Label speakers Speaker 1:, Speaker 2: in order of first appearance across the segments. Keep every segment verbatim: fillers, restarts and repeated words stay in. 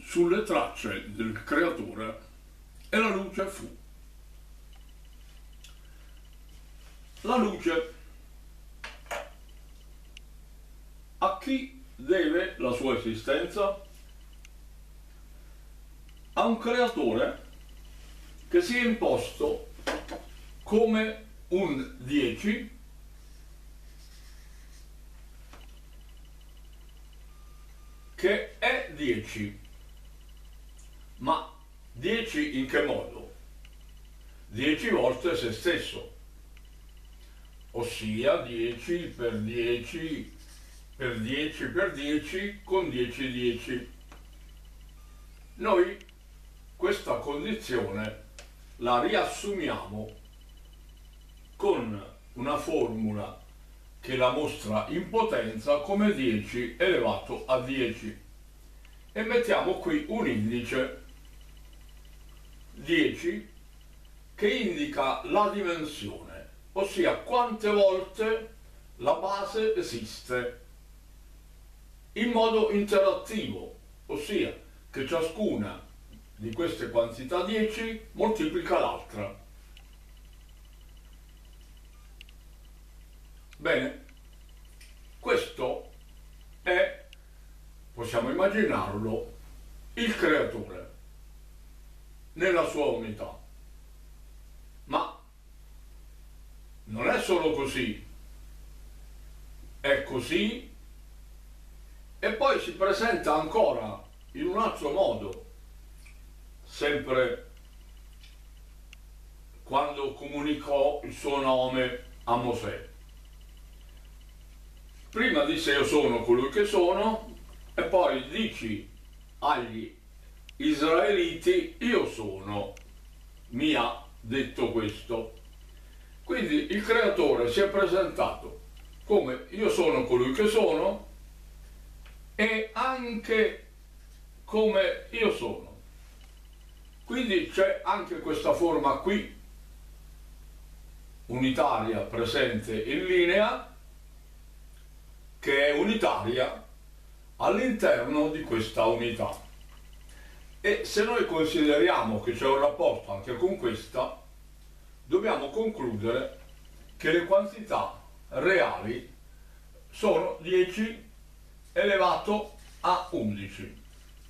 Speaker 1: sulle tracce del creatore e la luce fu. La luce a chi deve la sua esistenza? A un creatore che si è imposto come un dieci che è dieci. Ma dieci in che modo? dieci volte se stesso, ossia dieci per dieci per dieci per dieci con dieci dieci. Noi questa condizione la riassumiamo con una formula che la mostra in potenza come dieci elevato a dieci e mettiamo qui un indice dieci che indica la dimensione, ossia quante volte la base esiste in modo interattivo, ossia che ciascuna di queste quantità dieci moltiplica l'altra. Bene, questo è, possiamo immaginarlo, il creatore nella sua unità. Ma non è solo così, è così e poi si presenta ancora in un altro modo, sempre quando comunicò il suo nome a Mosè. Prima disse io sono colui che sono e poi dici agli israeliti io sono, mi ha detto questo. Quindi il creatore si è presentato come io sono colui che sono e anche come io sono. Quindi c'è anche questa forma qui unitaria presente in linea che è unitaria all'interno di questa unità. E se noi consideriamo che c'è un rapporto anche con questa, dobbiamo concludere che le quantità reali sono dieci elevato a undici.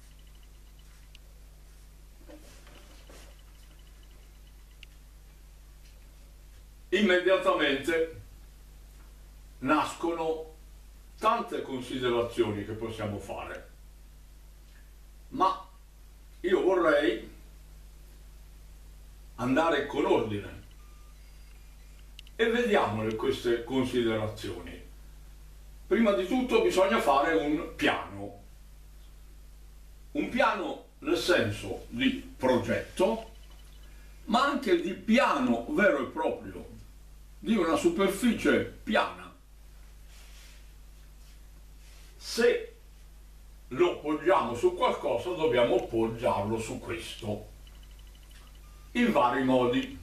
Speaker 1: Immediatamente nascono tante considerazioni che possiamo fare, ma io vorrei andare con ordine e vediamole queste considerazioni. Prima di tutto bisogna fare un piano, un piano nel senso di progetto, ma anche di piano vero e proprio, di una superficie piana. Se lo poggiamo su qualcosa dobbiamo poggiarlo su questo in vari modi.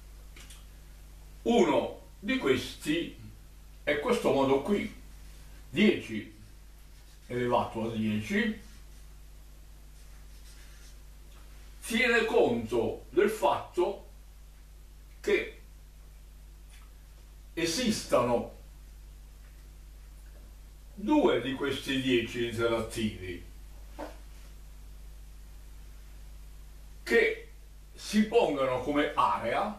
Speaker 1: Uno di questi è questo modo qui, dieci elevato a dieci tiene conto del fatto che esistano due di questi dieci interattivi che si pongono come area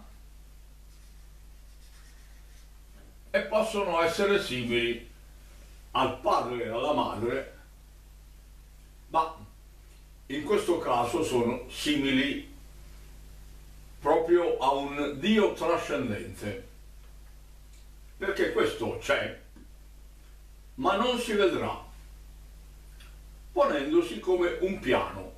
Speaker 1: e possono essere simili al padre e alla madre, ma in questo caso sono simili proprio a un Dio trascendente, perché questo c'è ma non si vedrà, ponendosi come un piano.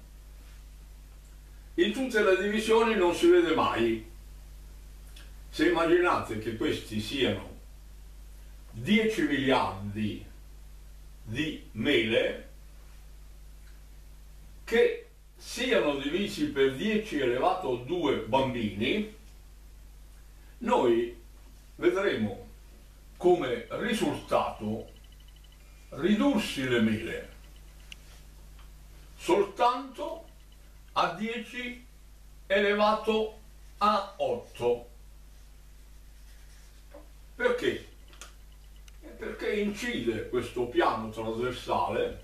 Speaker 1: In tutte le divisioni non si vede mai. Se immaginate che questi siano dieci miliardi di mele che siano divisi per dieci elevato a due bambini, noi vedremo come risultato ridursi le mele soltanto soltanto a dieci elevato a otto. Perché? Perché incide questo piano trasversale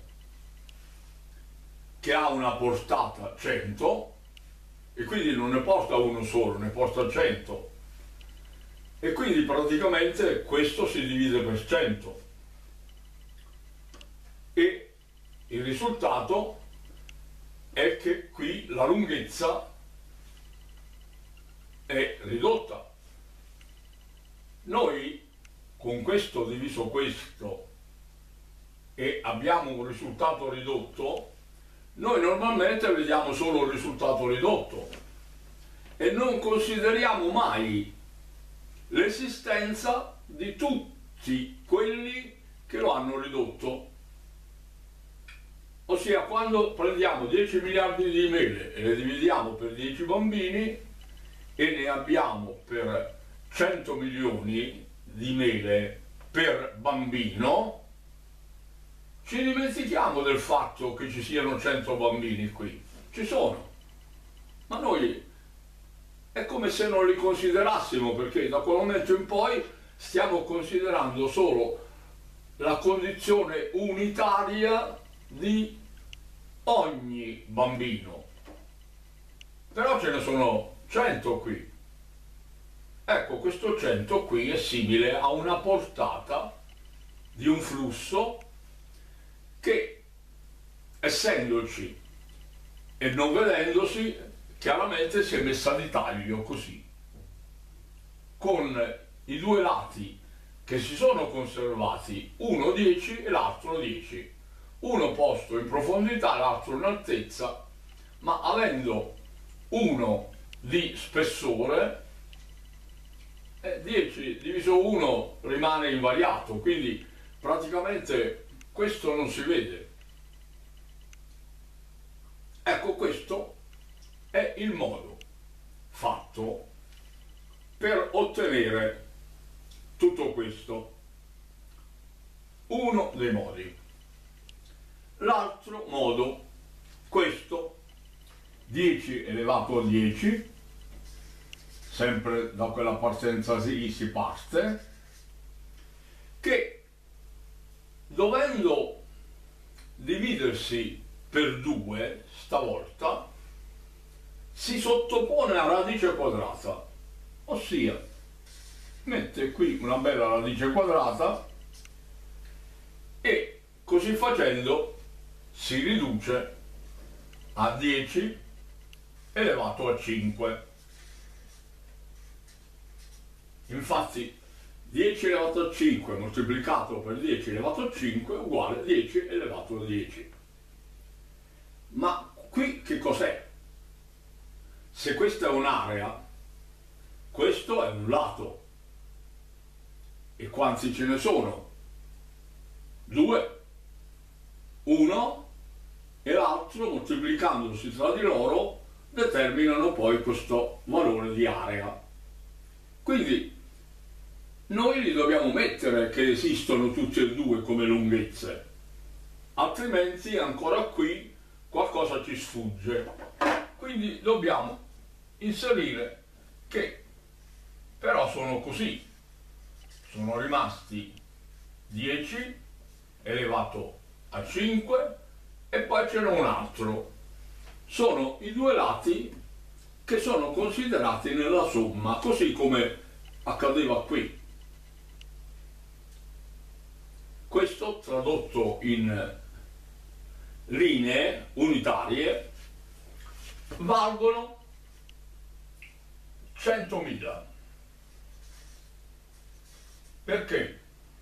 Speaker 1: che ha una portata cento e quindi non ne porta uno solo, ne porta cento, e quindi praticamente questo si divide per cento e il risultato è che qui la lunghezza è ridotta. Noi con questo diviso questo e abbiamo un risultato ridotto, noi normalmente vediamo solo il risultato ridotto e non consideriamo mai l'esistenza di tutti quelli che lo hanno ridotto. Ossia, quando prendiamo dieci miliardi di mele e le dividiamo per dieci bambini e ne abbiamo per cento milioni di mele per bambino, ci dimentichiamo del fatto che ci siano cento bambini qui. Ci sono, ma noi è come se non li considerassimo, perché da quel momento in poi stiamo considerando solo la condizione unitaria di ogni bambino. Però ce ne sono cento qui. Ecco, questo cento qui è simile a una portata di un flusso che, essendoci e non vedendosi, chiaramente si è messa di taglio così, con i due lati che si sono conservati, uno dieci e l'altro dieci, uno posto in profondità e l'altro in altezza, ma avendo uno di spessore, eh, dieci diviso uno rimane invariato, quindi praticamente questo non si vede. Ecco, questo è il modo fatto per ottenere tutto questo. Uno dei modi. L'altro modo, questo, dieci elevato a dieci, sempre da quella partenza sì si parte, che dovendo dividersi per due stavolta si sottopone a radice quadrata, ossia mette qui una bella radice quadrata e così facendo si riduce a dieci elevato a cinque. Infatti dieci elevato a cinque moltiplicato per dieci elevato a cinque è uguale a dieci elevato a dieci. Ma qui che cos'è? Se questa è un'area, questo è un lato. E quanti ce ne sono? Due. Uno e l'altro, moltiplicandosi tra di loro, determinano poi questo valore di area. Quindi noi li dobbiamo mettere che esistono tutti e due come lunghezze, altrimenti ancora qui qualcosa ci sfugge. Quindi dobbiamo inserire che però sono così, sono rimasti dieci elevato a cinque e poi ce n'è un altro. Sono i due lati che sono considerati nella somma, così come accadeva qui. Questo tradotto in linee unitarie valgono centomila. Perché?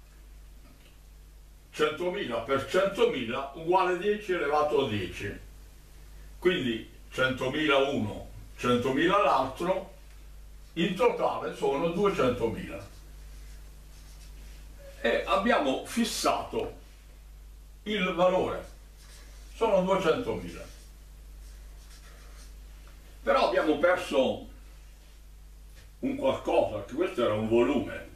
Speaker 1: centomila per centomila uguale dieci elevato a dieci. Quindi centomila uno, centomila l'altro, in totale sono duecentomila. E abbiamo fissato il valore, sono duecentomila. Però abbiamo perso un qualcosa, che questo era un volume.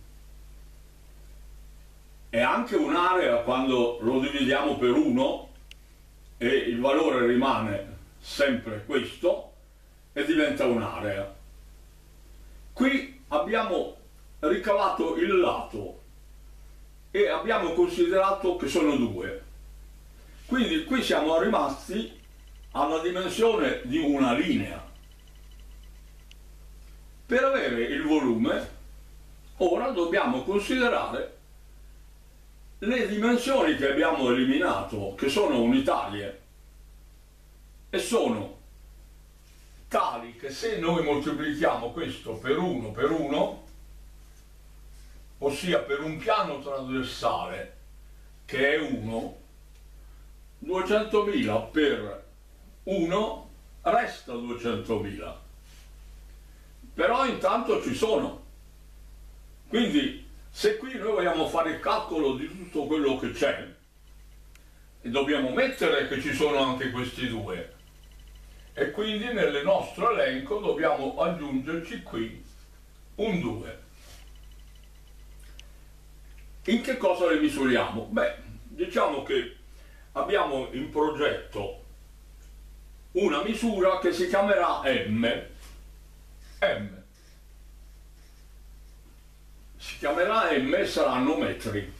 Speaker 1: E anche un'area, quando lo dividiamo per uno, e il valore rimane sempre questo e diventa un'area. Qui abbiamo ricavato il lato e abbiamo considerato che sono due, quindi qui siamo rimasti alla dimensione di una linea. Per avere il volume ora dobbiamo considerare le dimensioni che abbiamo eliminato, che sono unitarie e sono tali che se noi moltiplichiamo questo per uno per uno, ossia per un piano trasversale che è uno, duecentomila per uno resta duecentomila, però intanto ci sono. Quindi se qui noi vogliamo fare il calcolo di tutto quello che c'è, e dobbiamo mettere che ci sono anche questi due, e quindi nel nostro elenco dobbiamo aggiungerci qui un due. In che cosa le misuriamo? Beh, diciamo che abbiamo in progetto una misura che si chiamerà M. M. Si chiamerà M e saranno metri.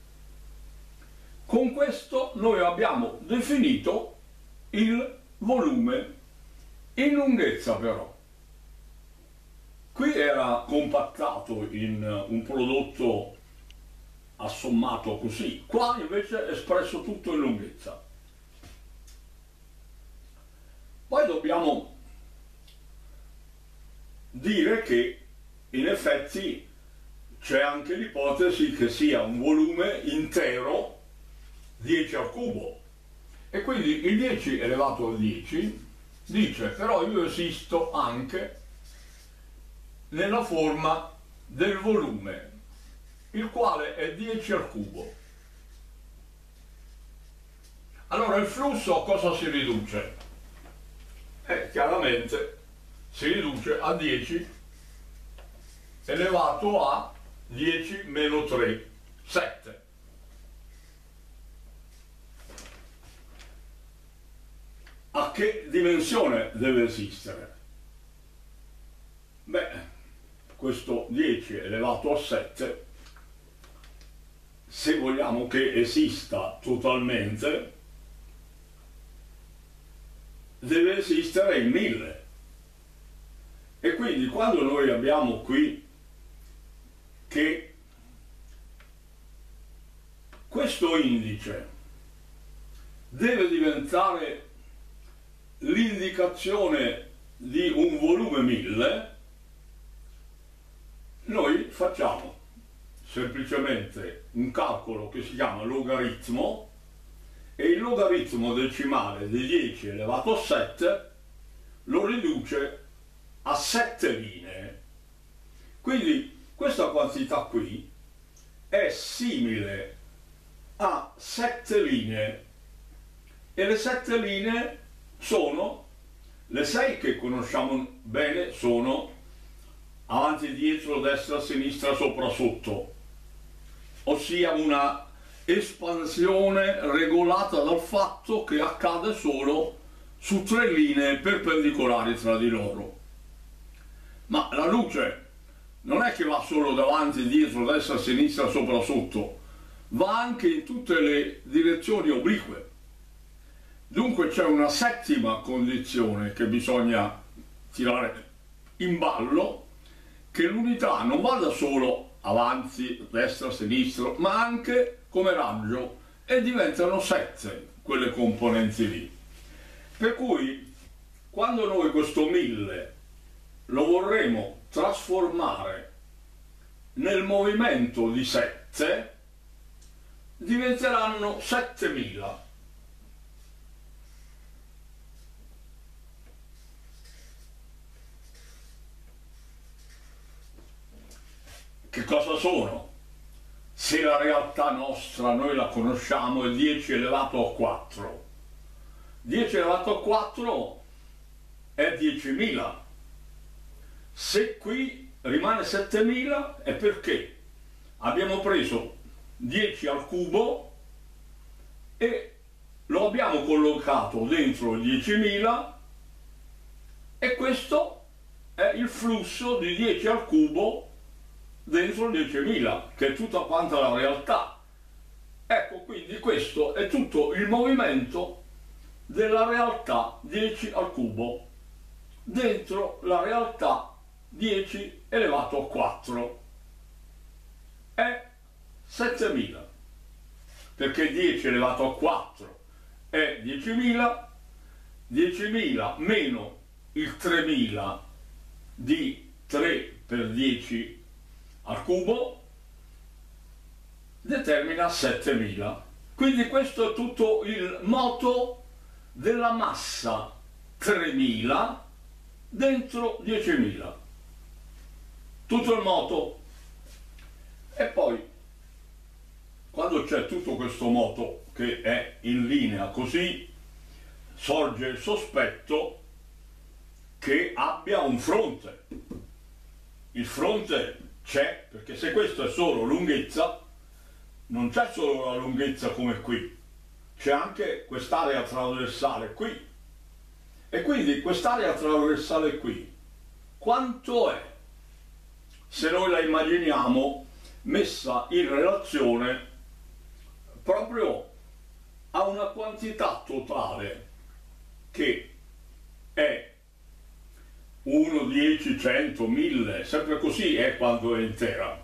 Speaker 1: Con questo noi abbiamo definito il volume in lunghezza però. Qui era compattato in un prodotto assommato così, qua invece è espresso tutto in lunghezza. Poi dobbiamo dire che in effetti c'è anche l'ipotesi che sia un volume intero dieci al cubo, e quindi il dieci elevato a dieci dice però io esisto anche nella forma del volume, il quale è dieci al cubo. Allora il flusso a cosa si riduce? Eh, chiaramente si riduce a dieci elevato a dieci meno tre, sette. A che dimensione deve esistere? Beh, questo dieci elevato a sette, se vogliamo che esista totalmente, deve esistere in mille. E quindi quando noi abbiamo qui che questo indice deve diventare l'indicazione di un volume mille, noi facciamo semplicemente un calcolo che si chiama logaritmo, e il logaritmo decimale di dieci elevato a sette lo riduce a sette linee. Quindi questa quantità qui è simile a sette linee, e le sette linee sono le sei che conosciamo bene, sono avanti, dietro, destra, sinistra, sopra, sotto, ossia una espansione regolata dal fatto che accade solo su tre linee perpendicolari tra di loro. Ma la luce non è che va solo davanti, dietro, destra, sinistra, sopra, sotto, va anche in tutte le direzioni oblique. Dunque c'è una settima condizione che bisogna tirare in ballo, che l'unità non vada solo avanti, destra, sinistra, ma anche come raggio, e diventano sette quelle componenti lì. Per cui quando noi questo mille lo vorremmo trasformare nel movimento di sette, diventeranno settemila. Che cosa sono? Se la realtà nostra noi la conosciamo è dieci elevato a quattro. dieci elevato a quattro è diecimila. Se qui rimane settemila è perché abbiamo preso dieci al cubo e lo abbiamo collocato dentro diecimila e questo è il flusso di dieci al cubo dentro diecimila, che è tutta quanta la realtà. Ecco, quindi questo è tutto il movimento della realtà dieci al cubo dentro la realtà dieci elevato a quattro. È settemila, perché dieci elevato a quattro è diecimila, diecimila meno il tremila di tre per dieci al cubo determina settemila. Quindi questo è tutto il moto della massa tremila dentro diecimila. Tutto il moto. E poi, quando c'è tutto questo moto che è in linea così, sorge il sospetto che abbia un fronte. Il fronte c'è, perché se questo è solo lunghezza, non c'è solo la lunghezza come qui, c'è anche quest'area trasversale qui. E quindi quest'area trasversale qui, quanto è? Se noi la immaginiamo messa in relazione proprio a una quantità totale che è uno, dieci, cento, mille, sempre così è quando è intera.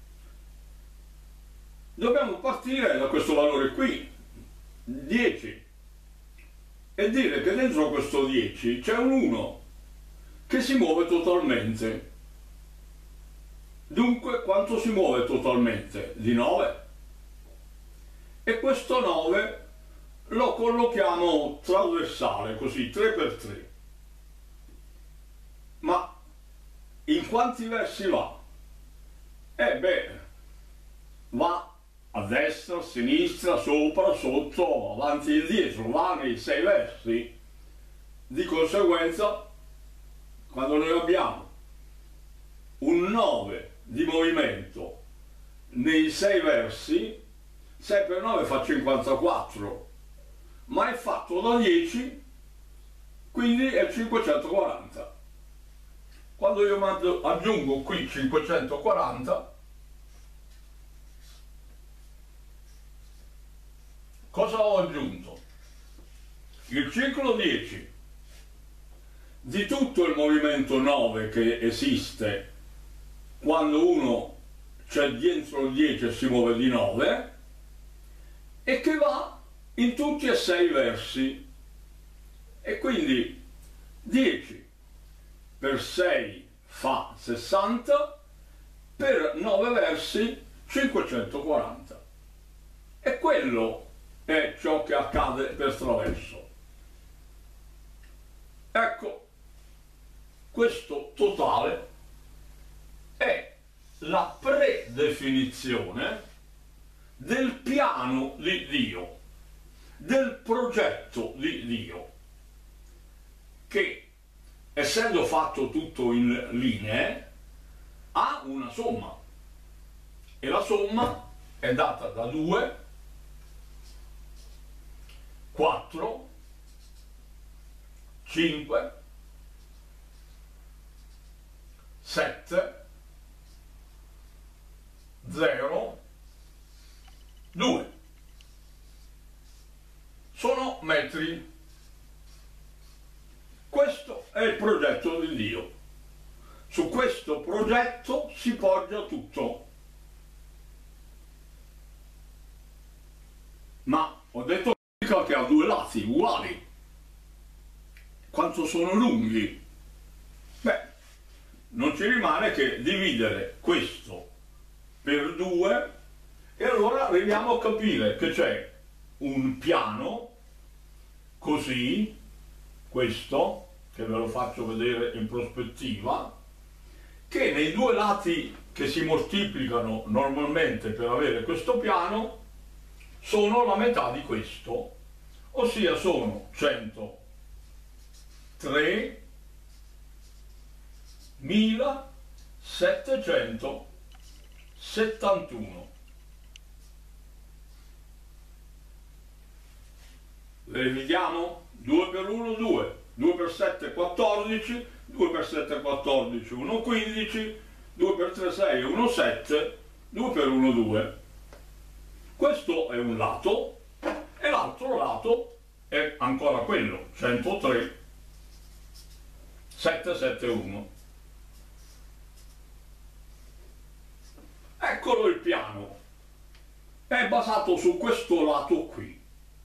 Speaker 1: Dobbiamo partire da questo valore qui, dieci, e dire che dentro questo dieci c'è un uno che si muove totalmente. Dunque quanto si muove totalmente? Di nove. E questo nove lo collochiamo trasversale, così, tre per tre. Ma in quanti versi va? Eh beh, va a destra, a sinistra, sopra, sotto, avanti e indietro, va nei sei versi. Di conseguenza, quando noi abbiamo un nove di movimento nei sei versi, sei per nove fa cinquantaquattro, ma è fatto da dieci, quindi è cinquecentoquaranta. Quando io mando, aggiungo qui cinquecentoquaranta, cosa ho aggiunto? Il ciclo dieci di tutto il movimento nove che esiste quando uno c'è dentro il dieci e si muove di nove, e che va in tutti e sei i versi. E quindi dieci per sei fa sessanta, per nove versi cinquecentoquaranta. E quello è ciò che accade per traverso. Ecco, questo totale è la predefinizione del piano di Dio, del progetto di Dio, che, essendo fatto tutto in linee, ha una somma, e la somma è data da due, quattro, cinque, sette, zero, due. Sono metri. Questo è il progetto di Dio. Su questo progetto si poggia tutto. Ma ho detto che ha due lati uguali. Quanto sono lunghi? Beh, non ci rimane che dividere questo per due, e allora arriviamo a capire che c'è un piano così, questo, che ve lo faccio vedere in prospettiva, che nei due lati che si moltiplicano normalmente per avere questo piano sono la metà di questo, ossia sono centotremilasettecentosettantuno. verifichiamo, due per uno due, due per sette quattordici, due per sette quattordici, uno quindici, due per tre sei, uno sette, due per uno due. Questo è un lato e l'altro lato è ancora quello, centotré, settecentosettantuno. Eccolo il piano, è basato su questo lato qui.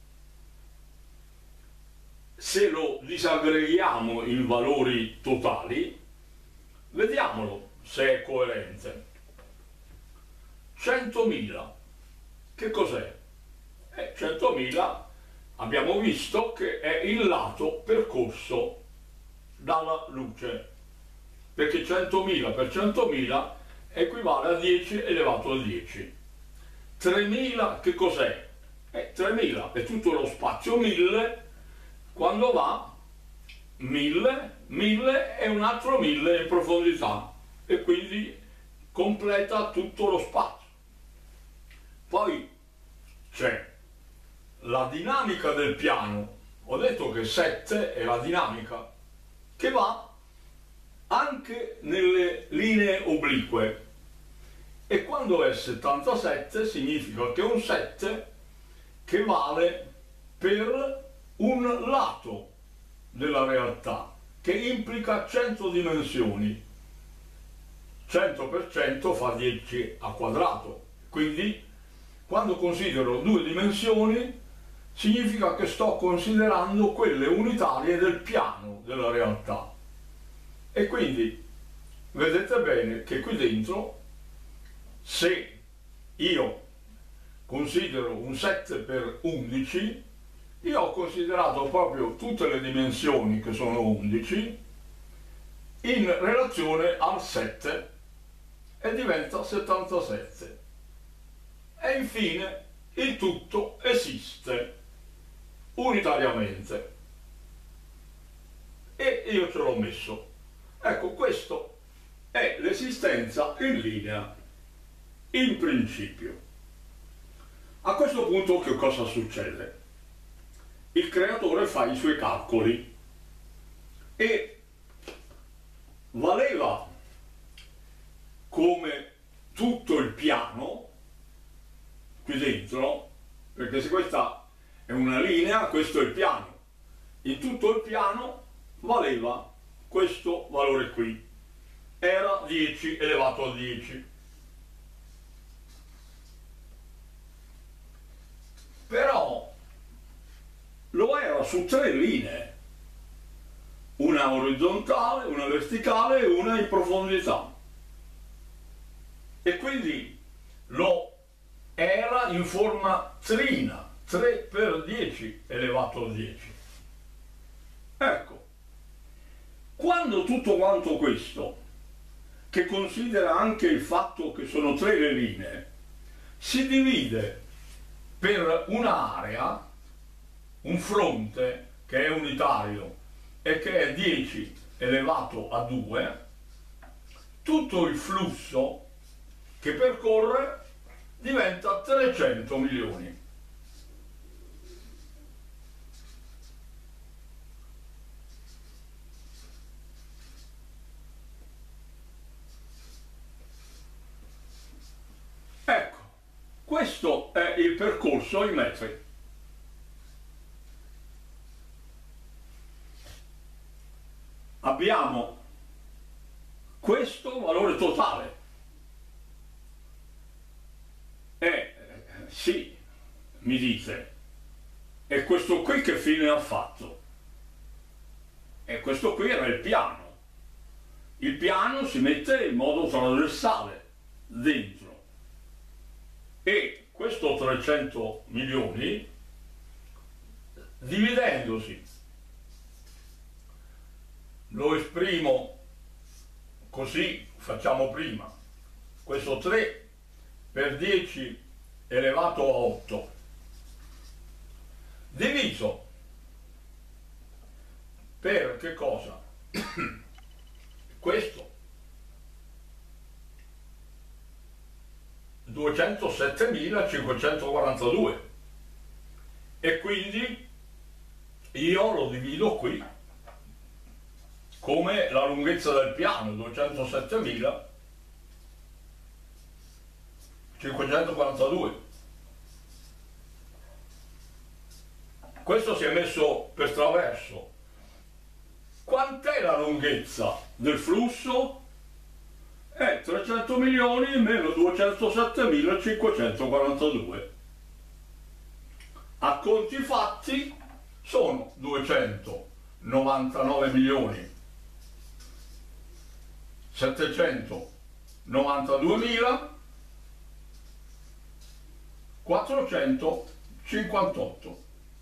Speaker 1: Se lo disaggreghiamo in valori totali, vediamolo se è coerente. centomila, che cos'è? Eh, centomila abbiamo visto che è il lato percorso dalla luce, perché centomila per centomila equivale a dieci elevato a dieci. tremila che cos'è? Eh, tremila è tutto lo spazio mille, quando va mille, mille e un altro mille in profondità, e quindi completa tutto lo spazio. Poi c'è la dinamica del piano, ho detto che sette è la dinamica, che va anche nelle linee oblique, e quando è settantasette significa che è un sette che vale per un lato della realtà, che implica cento dimensioni. cento per cento fa dieci al quadrato, quindi quando considero due dimensioni significa che sto considerando quelle unitarie del piano della realtà. E quindi vedete bene che qui dentro, se io considero un sette per undici, io ho considerato proprio tutte le dimensioni, che sono undici, in relazione al sette, e diventa settantasette. E infine il tutto esiste unitariamente, e io ce l'ho messo. Ecco, questo è l'esistenza in linea, in principio. A questo punto che cosa succede? Il creatore fa i suoi calcoli e valeva come tutto il piano qui dentro, perché se questa è una linea, questo è il piano, in tutto il piano valeva questo valore qui, era dieci elevato a dieci. Però lo era su tre linee, una orizzontale, una verticale e una in profondità, e quindi lo era in forma trina, tre per dieci elevato a dieci. Ecco, quando tutto quanto questo, che considera anche il fatto che sono tre le linee, si divide per un'area, un fronte che è unitario e che è dieci elevato a due, tutto il flusso che percorre diventa trecento milioni. Ecco, questo è il percorso in metri. Abbiamo questo valore totale. E sì, mi dite, e questo qui che fine ha fatto? E questo qui era il piano. Il piano si mette in modo trasversale dentro, e questo trecento milioni, dividendosi, lo esprimo così, facciamo prima, questo tre per dieci elevato a otto, diviso per che cosa? Questo duecentosettemilacinquecentoquarantadue, e quindi io lo divido qui come la lunghezza del piano, duecentosettemila cinquecentoquarantadue. Questo si è messo per traverso. Quant'è la lunghezza del flusso? È trecento milioni meno duecentosettemilacinquecentoquarantadue. A conti fatti sono duecentonovantanove milioni settecentonovantaduemilaquattrocentocinquantotto.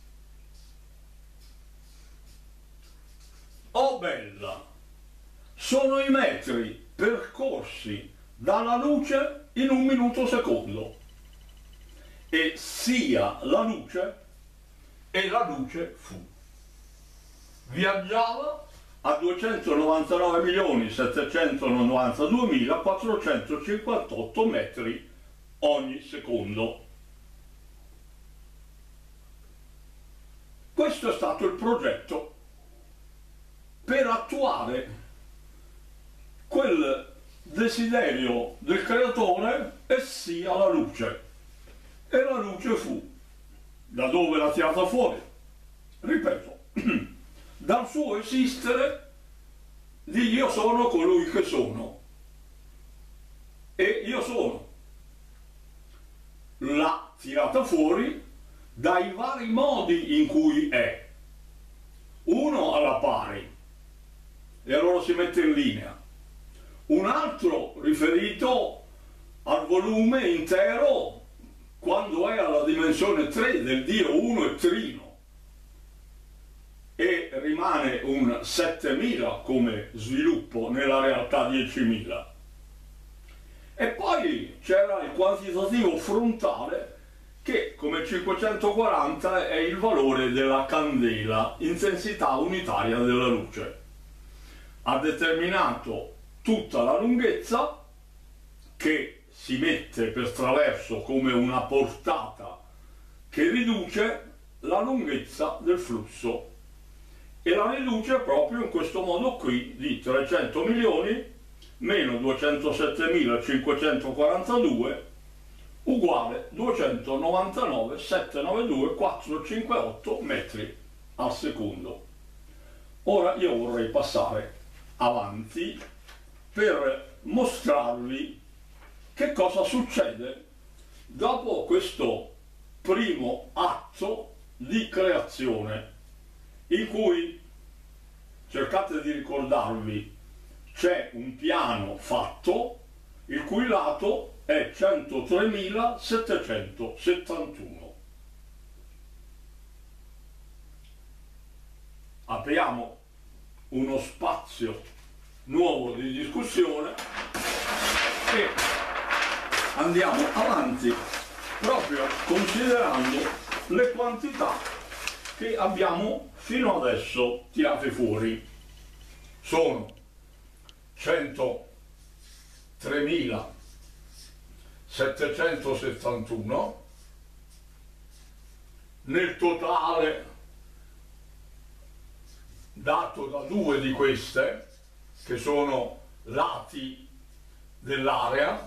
Speaker 1: Oh bella! Sono i metri percorsi dalla luce in un minuto secondo. E sia la luce e la luce fu. Viaggiava a duecentonovantanove milioni settecentonovantaduemilaquattrocentocinquantotto metri ogni secondo. Questo è stato il progetto per attuare quel desiderio del creatore, e sia la luce. E la luce fu. Da dove l'ha tirata fuori? Ripeto, dal suo esistere di io sono colui che sono. E io sono. L'ha tirata fuori dai vari modi in cui è. Uno alla pari, e allora si mette in linea. Un altro riferito al volume intero quando è alla dimensione tre del Dio uno e trino, e rimane un settemila come sviluppo nella realtà diecimila. E poi c'era il quantitativo frontale che come cinquecentoquaranta è il valore della candela, intensità unitaria della luce. Ha determinato tutta la lunghezza, che si mette per traverso come una portata che riduce la lunghezza del flusso, e la riduce proprio in questo modo qui di trecento milioni meno duecentosettemilacinquecentoquarantadue uguale duecentonovantanove.settecentonovantadue.quattrocentocinquantotto metri al secondo. Ora io vorrei passare avanti per mostrarvi che cosa succede dopo questo primo atto di creazione, in cui, cercate di ricordarvi, c'è un piano fatto il cui lato è centotremilasettecentosettantuno. Apriamo uno spazio nuovo di discussione e andiamo avanti proprio considerando le quantità che abbiamo fino adesso tirate fuori. Sono centotremilasettecentosettantuno nel totale dato da due di queste, che sono lati dell'area.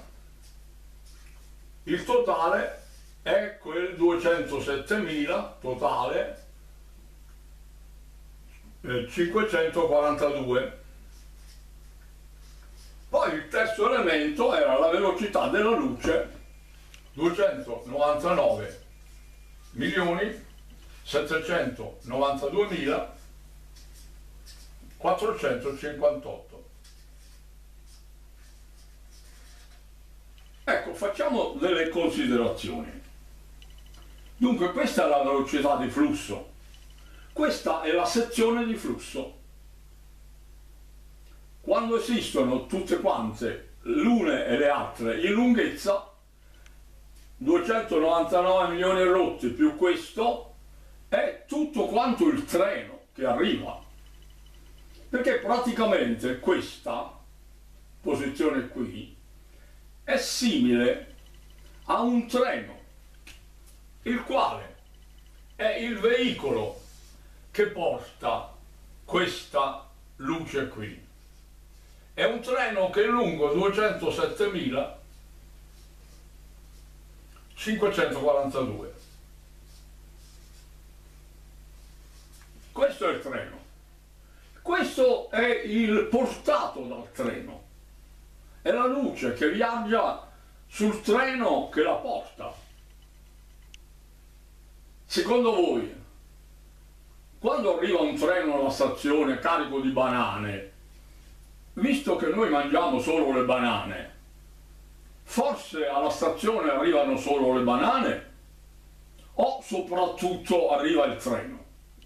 Speaker 1: Il totale è quel duecentosettemila totale eh, cinquecentoquarantadue. Poi il terzo elemento era la velocità della luce, duecentonovantanove milioni settecentonovantaduemilaquattrocentocinquantotto. Ecco, facciamo delle considerazioni. Dunque, questa è la velocità di flusso, questa è la sezione di flusso. Quando esistono tutte quante l'une e le altre in lunghezza, duecentonovantanove milioni e rotti più questo, è tutto quanto il treno che arriva. Perché praticamente questa posizione qui è simile a un treno, il quale è il veicolo che porta questa luce qui. È un treno che è lungo duecentosettemila cinquecentoquarantadue. Questo è il treno. Questo è il portato dal treno. È la luce che viaggia sul treno che la porta. Secondo voi, quando arriva un treno alla stazione carico di banane, visto che noi mangiamo solo le banane, forse alla stazione arrivano solo le banane o soprattutto arriva il treno?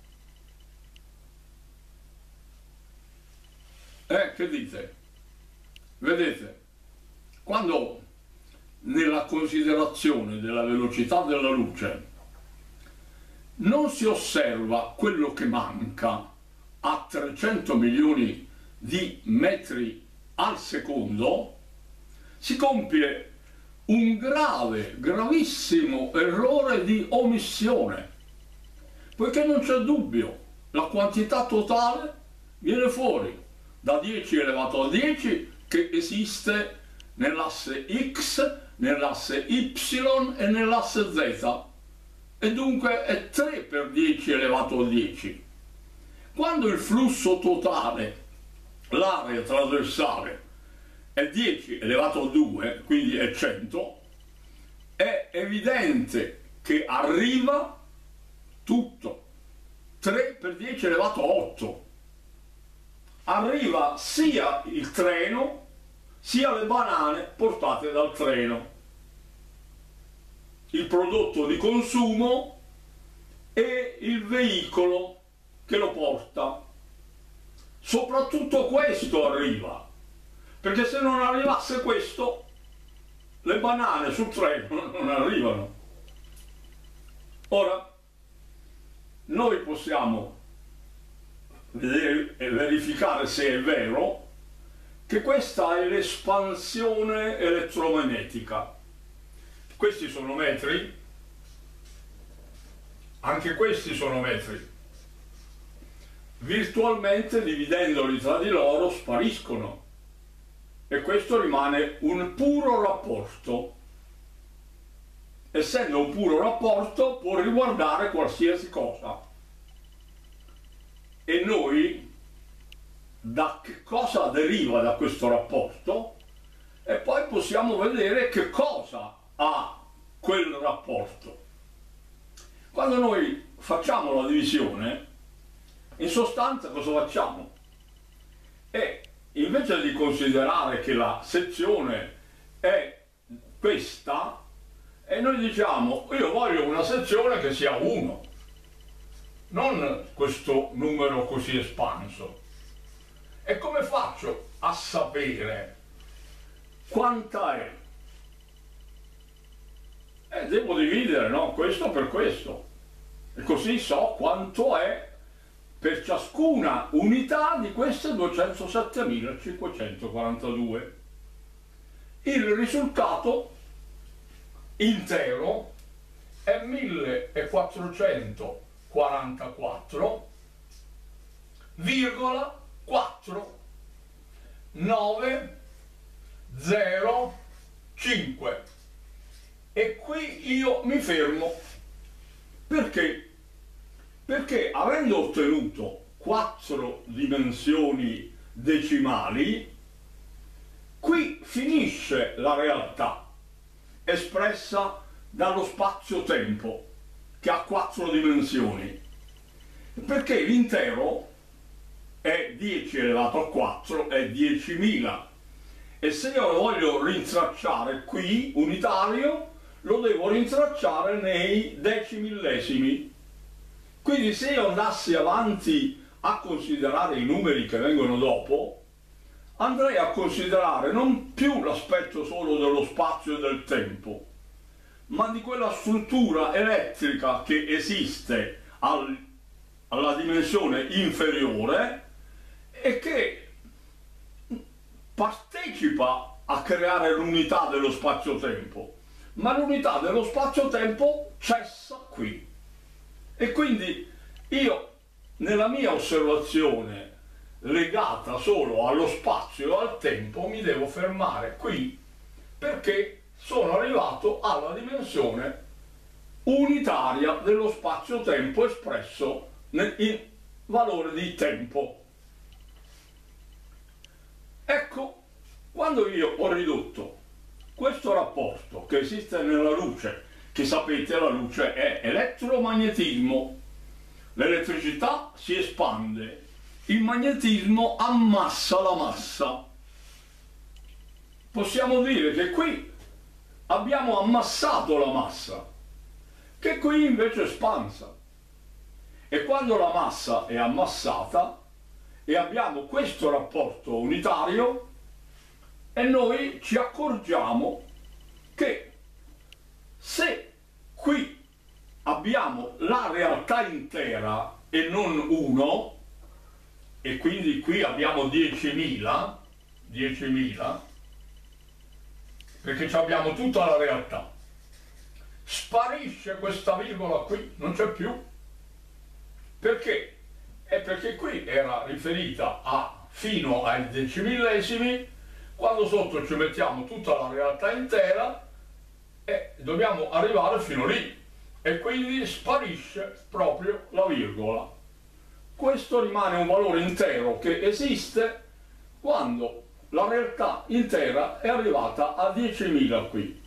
Speaker 1: Eh, che dite? Vedete, quando nella considerazione della velocità della luce non si osserva quello che manca a trecento milioni di metri al secondo, si compie un grave, gravissimo errore di omissione, poiché non c'è dubbio, la quantità totale viene fuori da dieci elevato a dieci che esiste nell'asse X, nell'asse Y e nell'asse Z, e dunque è tre per dieci elevato a dieci. Quando il flusso totale, l'area trasversale, è dieci elevato a due, quindi è cento, è evidente che arriva tutto. tre per dieci elevato a otto. Arriva sia il treno, sia le banane portate dal treno, il prodotto di consumo e il veicolo che lo porta. Soprattutto questo arriva, perché se non arrivasse questo, le banane sul treno non arrivano. Ora, noi possiamo vedere e verificare se è vero che questa è l'espansione elettromagnetica. Questi sono metri, anche questi sono metri. Virtualmente, dividendoli tra di loro, spariscono e questo rimane un puro rapporto. Essendo un puro rapporto, può riguardare qualsiasi cosa. E noi da che cosa deriva da questo rapporto e poi possiamo vedere che cosa ha quel rapporto. Quando noi facciamo la divisione, in sostanza cosa facciamo? E invece di considerare che la sezione è questa, e noi diciamo io voglio una sezione che sia uno, non questo numero così espanso. E come faccio a sapere quanta è? Eh, devo dividere, no? Questo per questo. E così so quanto è per ciascuna unità di queste duecentosettemilacinquecentoquarantadue. Il risultato intero è millequattrocentoquarantaquattro virgola quattro nove zero cinque. E qui io mi fermo. Perché? Perché avendo ottenuto quattro dimensioni decimali, qui finisce la realtà espressa dallo spazio-tempo, che ha quattro dimensioni. Perché l'intero è dieci elevato a quattro, è diecimila. E se io lo voglio rintracciare qui, unitario, lo devo rintracciare nei decimillesimi. Quindi se io andassi avanti a considerare i numeri che vengono dopo, andrei a considerare non più l'aspetto solo dello spazio e del tempo, ma di quella struttura elettrica che esiste al, alla dimensione inferiore e che partecipa a creare l'unità dello spazio-tempo, ma l'unità dello spazio-tempo cessa qui. E quindi io nella mia osservazione legata solo allo spazio e al tempo mi devo fermare qui, perché sono arrivato alla dimensione unitaria dello spazio-tempo espresso in valore di tempo. Ecco, quando io ho ridotto questo rapporto che esiste nella luce, che sapete la luce è elettromagnetismo, l'elettricità si espande, il magnetismo ammassa la massa. Possiamo dire che qui abbiamo ammassato la massa, che qui invece è espansa. E quando la massa è ammassata e abbiamo questo rapporto unitario, e noi ci accorgiamo che se qui abbiamo la realtà intera e non uno, e quindi qui abbiamo diecimila, diecimila, perché abbiamo tutta la realtà, sparisce questa virgola qui, non c'è più. Perché? È perché qui era riferita a fino ai decimillesimi, quando sotto ci mettiamo tutta la realtà intera e dobbiamo arrivare fino lì, e quindi sparisce proprio la virgola. Questo rimane un valore intero che esiste quando la realtà intera è arrivata a diecimila qui.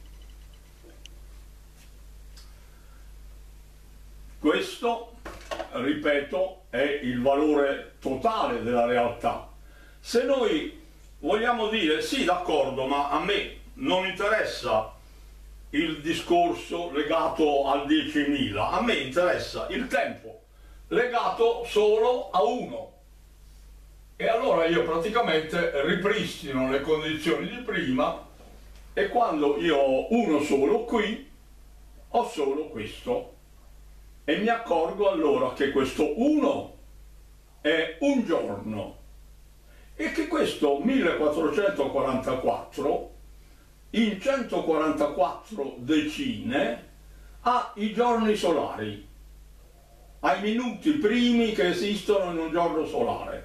Speaker 1: Questo, ripeto, è il valore totale della realtà. Se noi vogliamo dire sì, d'accordo, ma a me non interessa il discorso legato al diecimila, a me interessa il tempo legato solo a uno, e allora io praticamente ripristino le condizioni di prima, e quando io ho uno solo qui ho solo questo, e mi accorgo allora che questo uno è un giorno e che questo millequattrocentoquarantaquattro in centoquarantaquattro decine ha i giorni solari, ai minuti primi che esistono in un giorno solare.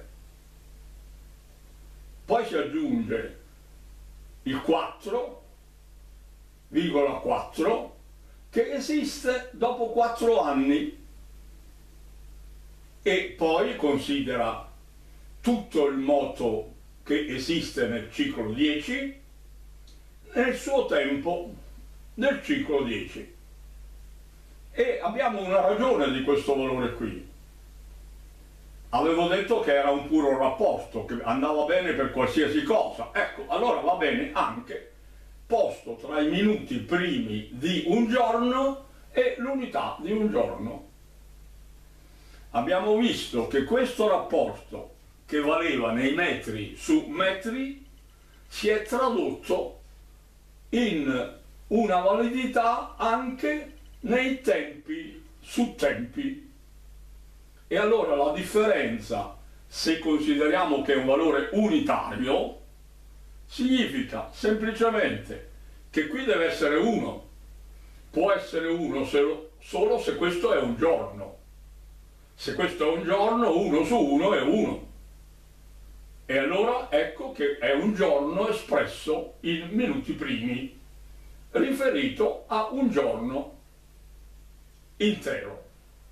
Speaker 1: Poi si aggiunge il quattro virgola quattro che esiste dopo quattro anni, e poi considera tutto il moto che esiste nel ciclo dieci nel suo tempo nel ciclo dieci. E abbiamo una ragione di questo valore qui. Avevo detto che era un puro rapporto, che andava bene per qualsiasi cosa. Ecco, allora va bene anche posto tra i minuti primi di un giorno e l'unità di un giorno. Abbiamo visto che questo rapporto, che valeva nei metri su metri, si è tradotto in una validità anche nei tempi su tempi. E allora la differenza, se consideriamo che è un valore unitario, significa semplicemente che qui deve essere uno. Può essere uno solo se questo è un giorno. Se questo è un giorno, uno su uno è uno. E allora ecco che è un giorno espresso in minuti primi, riferito a un giorno intero.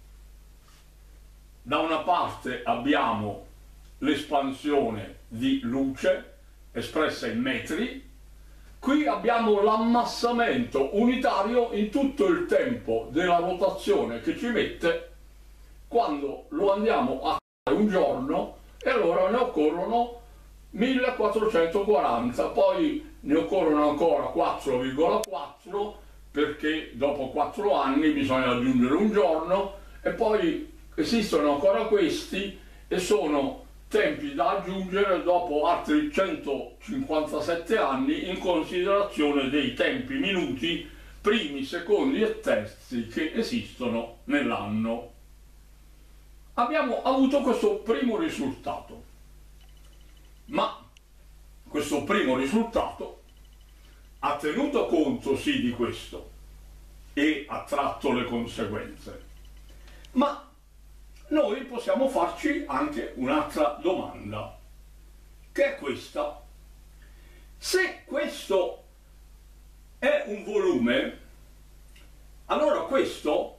Speaker 1: Da una parte abbiamo l'espansione di luce espressa in metri, qui abbiamo l'ammassamento unitario in tutto il tempo della rotazione che ci mette quando lo andiamo a fare un giorno, e allora ne occorrono millequattrocentoquaranta, poi ne occorrono ancora quattro virgola quattro perché dopo quattro anni bisogna aggiungere un giorno, e poi esistono ancora questi e sono tempi da aggiungere dopo altri centocinquantasette anni in considerazione dei tempi minuti primi, secondi e terzi che esistono nell'anno. Abbiamo avuto questo primo risultato, ma questo primo risultato ha tenuto conto sì di questo e ha tratto le conseguenze, ma noi possiamo farci anche un'altra domanda, che è questa: se questo è un volume, allora questo,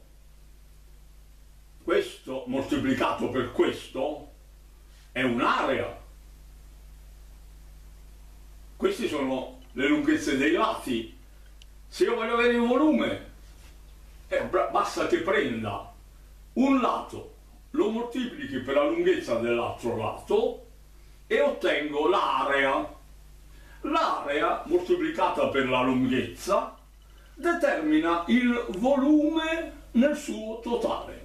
Speaker 1: questo moltiplicato per questo è un'area. Queste sono le lunghezze dei lati. Se io voglio avere il volume, eh, basta che prenda un lato, lo moltiplichi per la lunghezza dell'altro lato e ottengo l'area. L'area moltiplicata per la lunghezza determina il volume nel suo totale.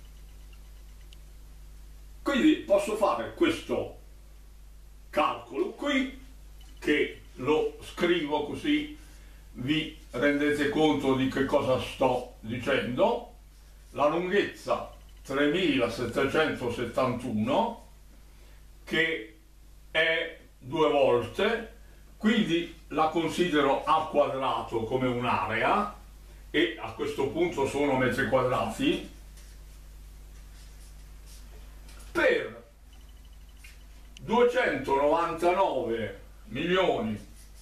Speaker 1: Quindi posso fare questo calcolo qui, che lo scrivo così vi rendete conto di che cosa sto dicendo. La lunghezza tremilasettecentosettantuno, che è due volte, quindi la considero al quadrato come un'area, e a questo punto sono metri quadrati, per duecentonovantanove milioni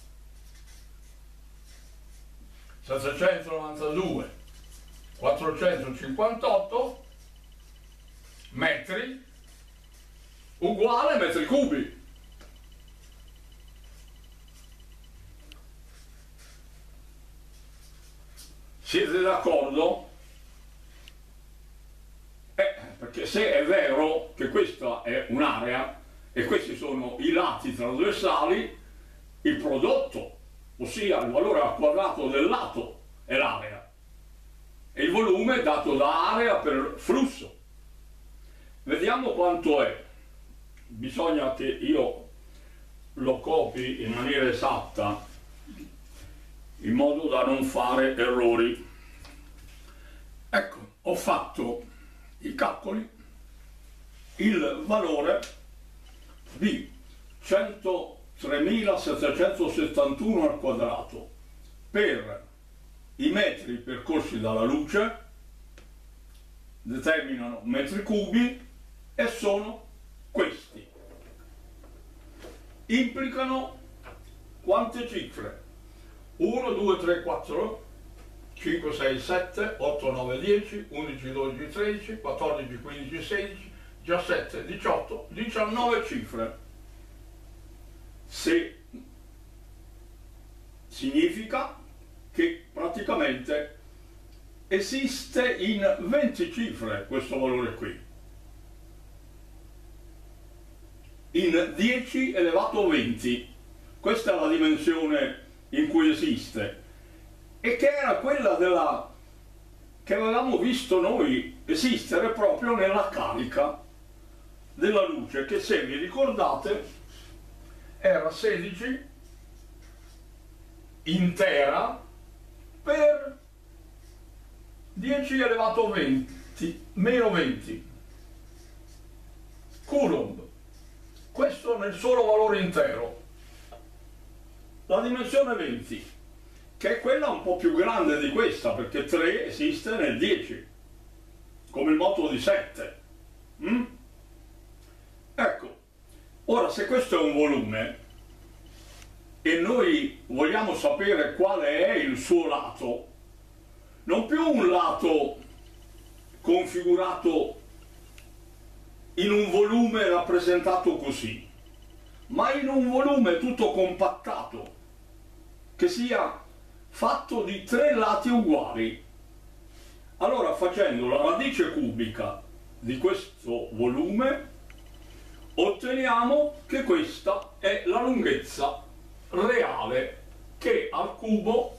Speaker 1: settecentonovantadue quattrocentocinquantotto metri uguale metri cubi. Siete d'accordo? Eh, perché se è vero che questa è un'area e questi sono i lati trasversali, il prodotto, ossia il valore al quadrato del lato, è l'area, e il volume è dato da area per flusso. Vediamo quanto è. Bisogna che io lo copi in maniera esatta, in modo da non fare errori. Ecco, ho fatto i calcoli. Il valore di centotremilasettecentosettantuno al quadrato per i metri percorsi dalla luce determinano metri cubi, e sono questi. Implicano quante cifre? uno, due, tre, quattro, cinque, sei, sette, otto, nove, dieci, undici, dodici, tredici, quattordici, quindici, sedici, diciassette, diciotto, diciannove cifre. Se significa che praticamente esiste in venti cifre questo valore qui, in dieci elevato venti. Questa è la dimensione in cui esiste, e che era quella della che avevamo visto noi esistere proprio nella carica della luce, che, se vi ricordate, era sedici intera per dieci elevato venti meno venti coulomb. Questo nel solo valore intero. La dimensione venti, che è quella un po' più grande di questa, perché tre esiste nel dieci, come il moto di sette. Mm? Ecco, ora, se questo è un volume e noi vogliamo sapere quale è il suo lato, non più un lato configurato in un volume rappresentato così, ma in un volume tutto compattato, che sia fatto di tre lati uguali. Allora, facendo la radice cubica di questo volume, otteniamo che questa è la lunghezza reale, che al cubo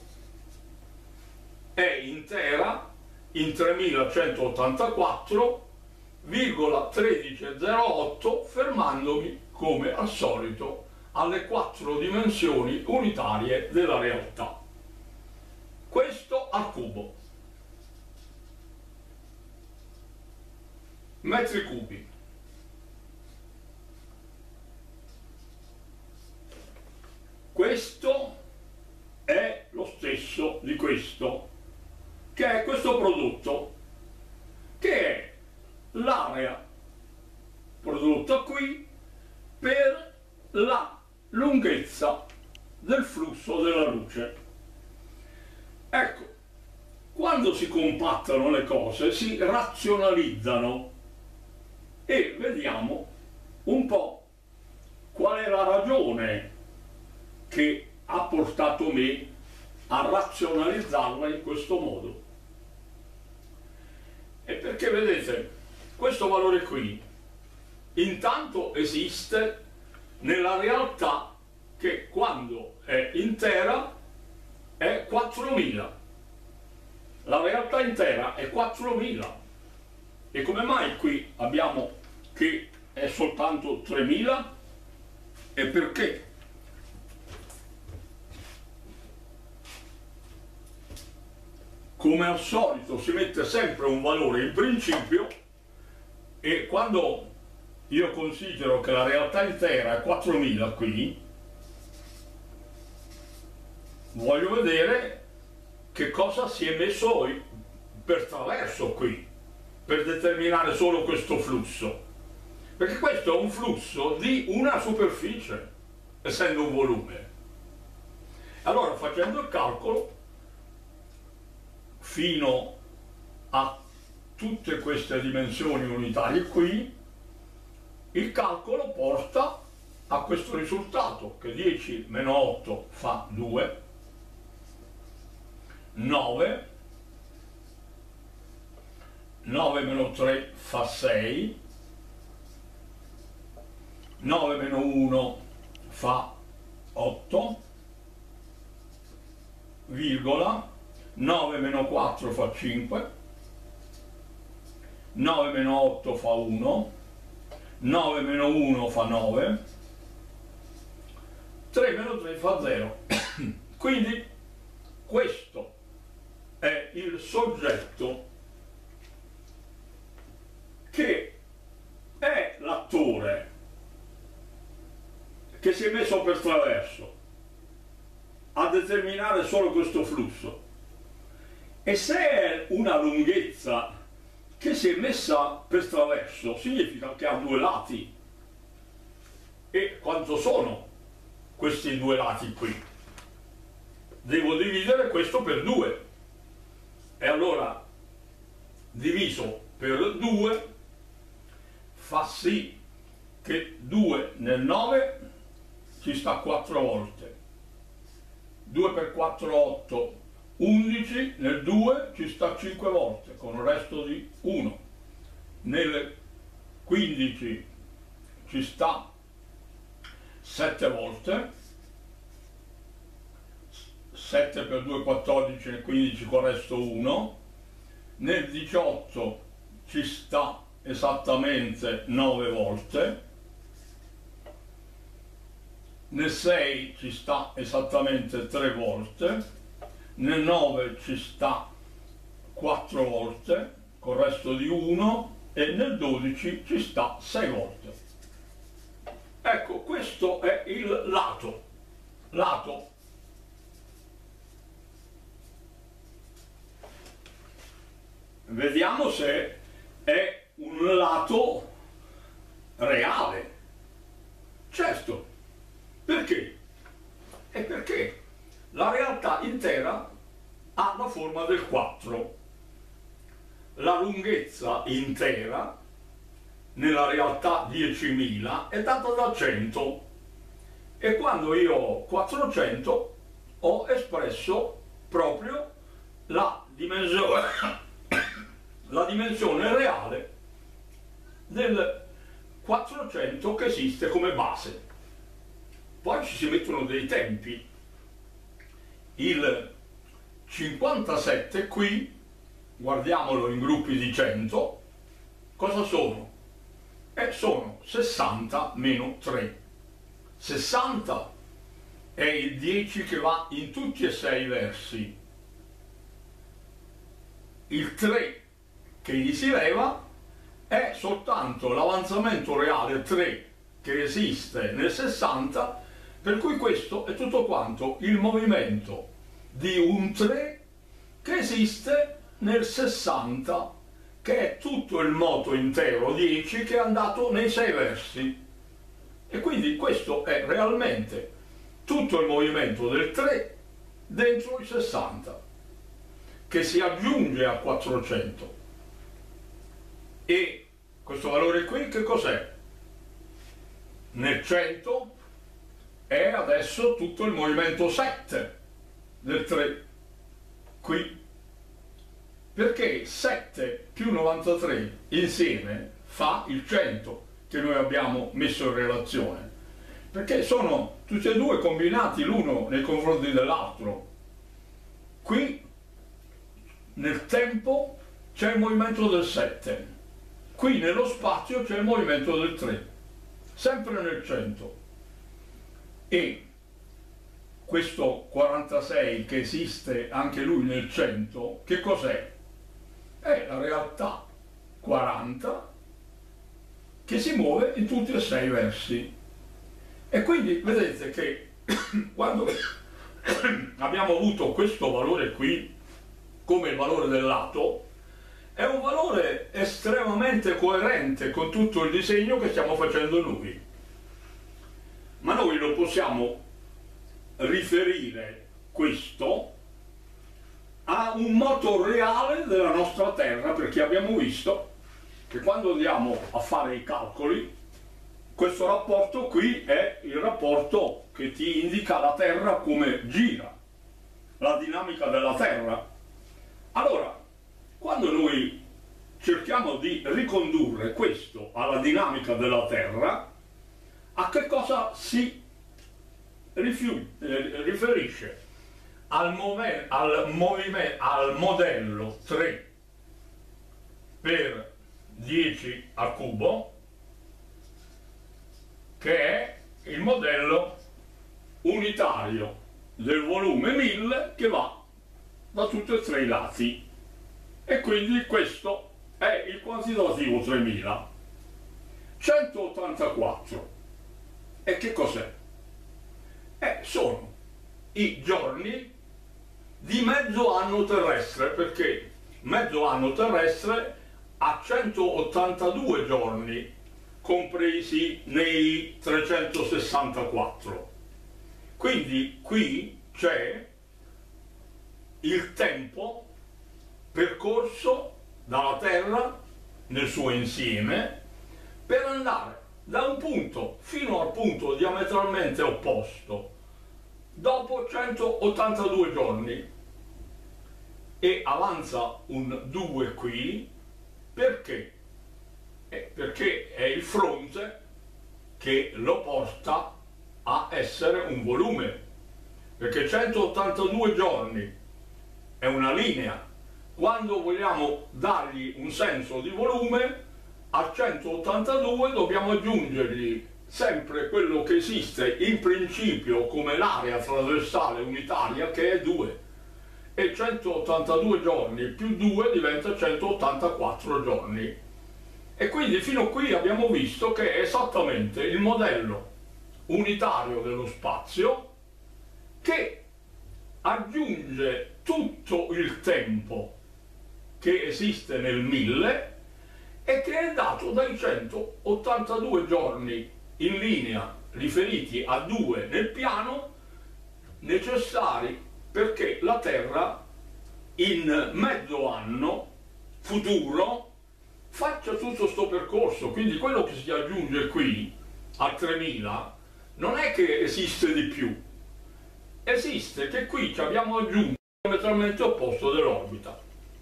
Speaker 1: è intera in tremilacentottantaquattro virgola milletredici, fermandomi come al solito alle quattro dimensioni unitarie della realtà. Questo al cubo. Metri cubi. Questo è lo stesso di questo, che è questo prodotto, che è l'area per la lunghezza del flusso della luce. Ecco, quando si compattano le cose si razionalizzano e vediamo un po' qual è la ragione che ha portato me a razionalizzarla in questo modo. E perché vedete, questo valore qui intanto esiste nella realtà che quando è intera è quattromila. La realtà intera è quattromila. E come mai qui abbiamo che è soltanto tremila? E perché? Come al solito si mette sempre un valore in principio e quando io considero che la realtà intera è quattromila qui, voglio vedere che cosa si è messo per traverso qui per determinare solo questo flusso, perché questo è un flusso di una superficie essendo un volume. Allora, facendo il calcolo fino a tutte queste dimensioni unitarie qui, il calcolo porta a questo risultato, che dieci meno otto fa due, nove, nove meno tre fa sei, nove meno uno fa otto, virgola, nove meno quattro fa cinque, nove meno otto fa uno, nove meno uno fa nove, tre meno tre fa zero. Quindi questo è il soggetto che è l'attore che si è messo per traverso a determinare solo questo flusso. E se è una lunghezza che si è messa per traverso, significa che ha due lati. E quanto sono questi due lati qui? Devo dividere questo per due. E allora, diviso per due, fa sì che due nel nove ci sta quattro volte. due per quattro, otto. undici nel due ci sta cinque volte, con il resto di uno. Nel quindici ci sta sette volte, sette per due quattordici, nel quindici con il resto uno. Nel diciotto ci sta esattamente nove volte. Nel sei ci sta esattamente tre volte. Nel nove ci sta quattro volte, con il resto di uno, e nel dodici ci sta sei volte. Ecco, questo è il lato. Lato. Vediamo se è un lato reale. Certo. Perché? È perché la realtà intera ha la forma del quattro. La lunghezza intera, nella realtà diecimila, è data da cento. E quando io ho quattrocento ho espresso proprio la dimensione, la dimensione reale del quattrocento che esiste come base. Poi ci si mettono dei tempi. Il cinquantasette qui, guardiamolo in gruppi di cento, cosa sono? Eh, sono sessanta meno tre. sessanta è il dieci che va in tutti e sei i versi. Il tre che gli si leva è soltanto l'avanzamento reale tre che esiste nel sessanta, per cui questo è tutto quanto il movimento di un tre che esiste nel sessanta, che è tutto il moto intero dieci che è andato nei sei versi. E quindi questo è realmente tutto il movimento del tre dentro i sessanta, che si aggiunge a quattrocento. E questo valore qui che cos'è? Nel cento è adesso tutto il movimento sette del tre, qui, perché sette più novantatré insieme fa il cento che noi abbiamo messo in relazione, perché sono tutti e due combinati l'uno nei confronti dell'altro. Qui nel tempo c'è il movimento del sette, qui nello spazio c'è il movimento del tre, sempre nel cento. E questo quarantasei che esiste anche lui nel cento, che cos'è? È la realtà quaranta che si muove in tutti e sei i versi. E quindi vedete che quando abbiamo avuto questo valore qui come il valore del lato, è un valore estremamente coerente con tutto il disegno che stiamo facendo noi. Ma noi lo possiamo riferire questo a un moto reale della nostra Terra, perché abbiamo visto che quando andiamo a fare i calcoli, questo rapporto qui è il rapporto che ti indica la Terra come gira, la dinamica della Terra. Allora, quando noi cerchiamo di ricondurre questo alla dinamica della Terra, a che cosa si eh, riferisce? Al, move al, movimento, al modello tre per dieci al cubo, che è il modello unitario del volume mille che va da tutti e tre i lati, e quindi questo è il quantitativo tremila. centottantaquattro, e che cos'è? Eh, sono i giorni di mezzo anno terrestre, perché mezzo anno terrestre ha centottantadue giorni compresi nei trecentosessantaquattro. Quindi qui c'è il tempo percorso dalla Terra nel suo insieme per andare da un punto fino al punto diametralmente opposto dopo centottantadue giorni, e avanza un due qui perché? Eh, perché è il fronte che lo porta a essere un volume, perché centottantadue giorni è una linea. Quando vogliamo dargli un senso di volume, a centottantadue dobbiamo aggiungergli sempre quello che esiste in principio come l'area trasversale unitaria, che è due, e centottantadue giorni più due diventa centottantaquattro giorni. E quindi fino a qui abbiamo visto che è esattamente il modello unitario dello spazio che aggiunge tutto il tempo che esiste nel mille e che è dato dai centottantadue giorni in linea riferiti a due nel piano necessari perché la Terra in mezzo anno futuro faccia tutto questo percorso. Quindi quello che si aggiunge qui a tremila non è che esiste di più, esiste che qui ci abbiamo aggiunto il diametralmente opposto dell'orbita.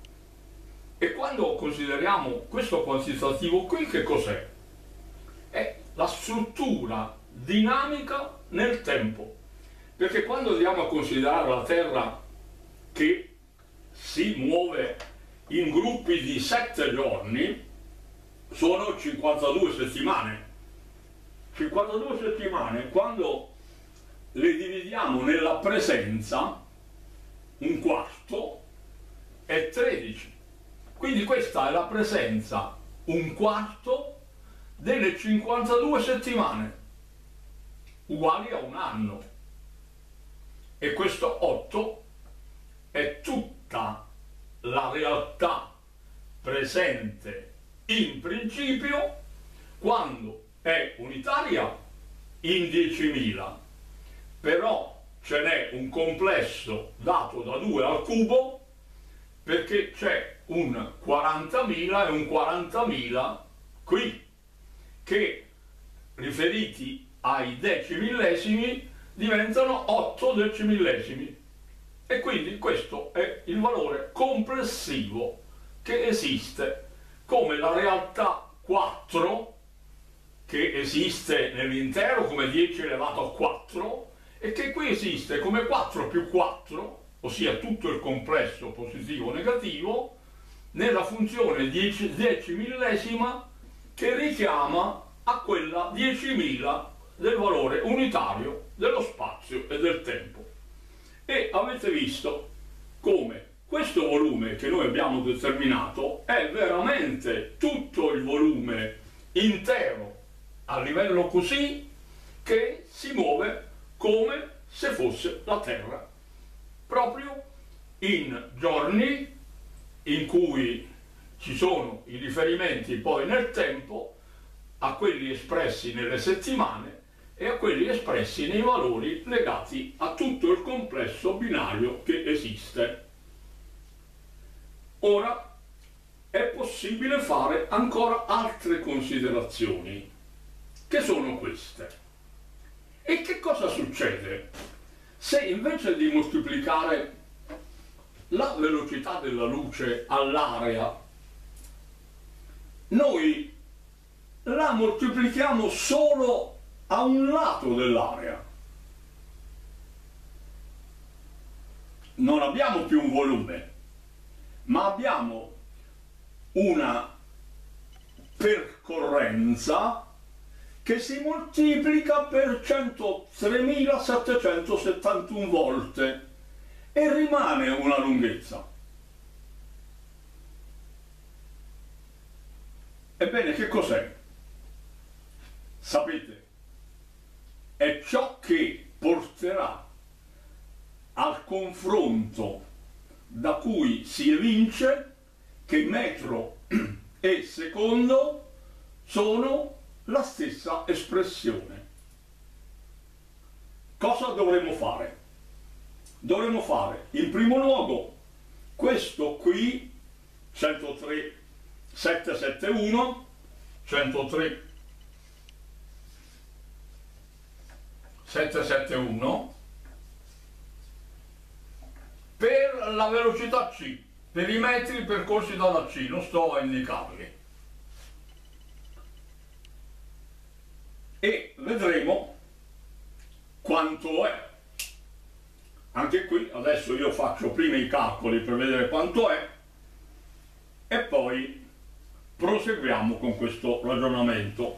Speaker 1: E quando consideriamo questo quantitativo qui, che cos'è? È la struttura dinamica nel tempo, perché quando andiamo a considerare la Terra che si muove in gruppi di sette giorni, sono cinquantadue settimane. cinquantadue settimane, quando le dividiamo nella presenza, un quarto è tredici. Quindi questa è la presenza, un quarto delle cinquantadue settimane, uguali a un anno. E questo otto è tutta la realtà presente in principio quando è unitaria in diecimila, però ce n'è un complesso dato da due al cubo perché c'è un quarantamila e un quarantamila qui che riferiti ai decimillesimi diventano otto decimillesimi e quindi questo è il valore complessivo che esiste come la realtà quattro che esiste nell'intero come dieci elevato a quattro e che qui esiste come quattro più quattro, ossia tutto il complesso positivo o negativo, nella funzione decimillesima che richiama a quella diecimila del valore unitario dello spazio e del tempo. E avete visto come questo volume che noi abbiamo determinato è veramente tutto il volume intero a livello così che si muove come se fosse la Terra, proprio in giorni in cui ci sono i riferimenti poi nel tempo a quelli espressi nelle settimane e a quelli espressi nei valori legati a tutto il complesso binario che esiste. Ora è possibile fare ancora altre considerazioni, che sono queste. E che cosa succede se invece di moltiplicare la velocità della luce all'area noi la moltiplichiamo solo a un lato dell'area? Non abbiamo più un volume, ma abbiamo una percorrenza che si moltiplica per centotremilasettecentosettantuno volte e rimane una lunghezza. Ebbene, che cos'è? Sapete, è ciò che porterà al confronto da cui si evince che metro e secondo sono la stessa espressione. Cosa dovremmo fare? Dovremmo fare in primo luogo questo qui, centotre settecentosettantuno, centotre settecentosettantuno per la velocità c, per i metri percorsi dalla c, non sto a indicarli. E vedremo quanto è. Anche qui adesso io faccio prima i calcoli per vedere quanto è e poi proseguiamo con questo ragionamento.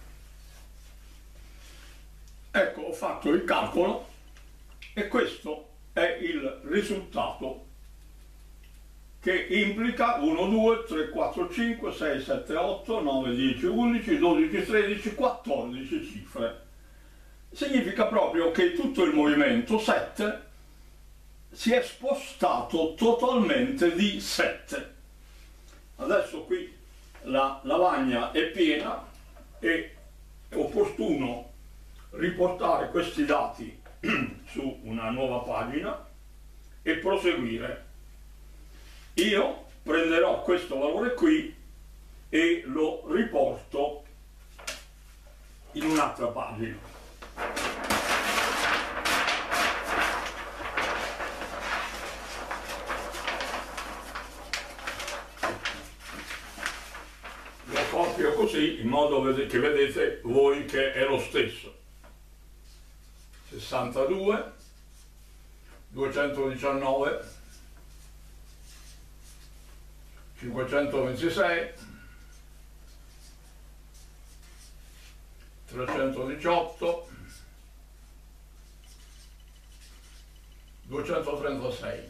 Speaker 1: Ecco, ho fatto il calcolo e questo è il risultato che implica uno, due, tre, quattro, cinque, sei, sette, otto, nove, dieci, undici, dodici, tredici, quattordici cifre. Significa proprio che tutto il movimento sette si è spostato totalmente di sette. Adesso qui la lavagna è piena e è opportuno riportare questi dati su una nuova pagina e proseguire. Io prenderò questo valore qui e lo riporto in un'altra pagina. Lo copio così in modo che vedete voi che è lo stesso. sessantadue, duecentodiciannove, cinquecentoventisei, trecentodiciotto, duecentotrentasei.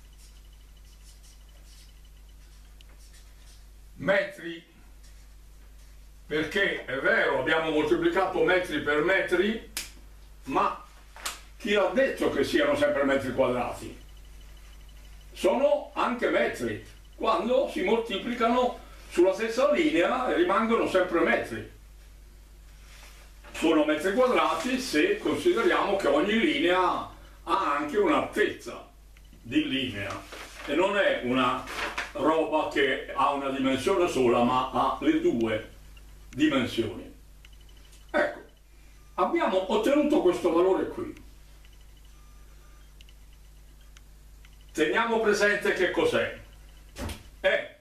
Speaker 1: Metri, perché è vero, abbiamo moltiplicato metri per metri, ma chi l'ha detto che siano sempre metri quadrati? Sono anche metri. Quando si moltiplicano sulla stessa linea rimangono sempre metri. sono metri quadrati se consideriamo che ogni linea ha anche un'altezza di linea e non è una roba che ha una dimensione sola ma ha le due dimensioni. Ecco, abbiamo ottenuto questo valore qui. Teniamo presente che cos'è? È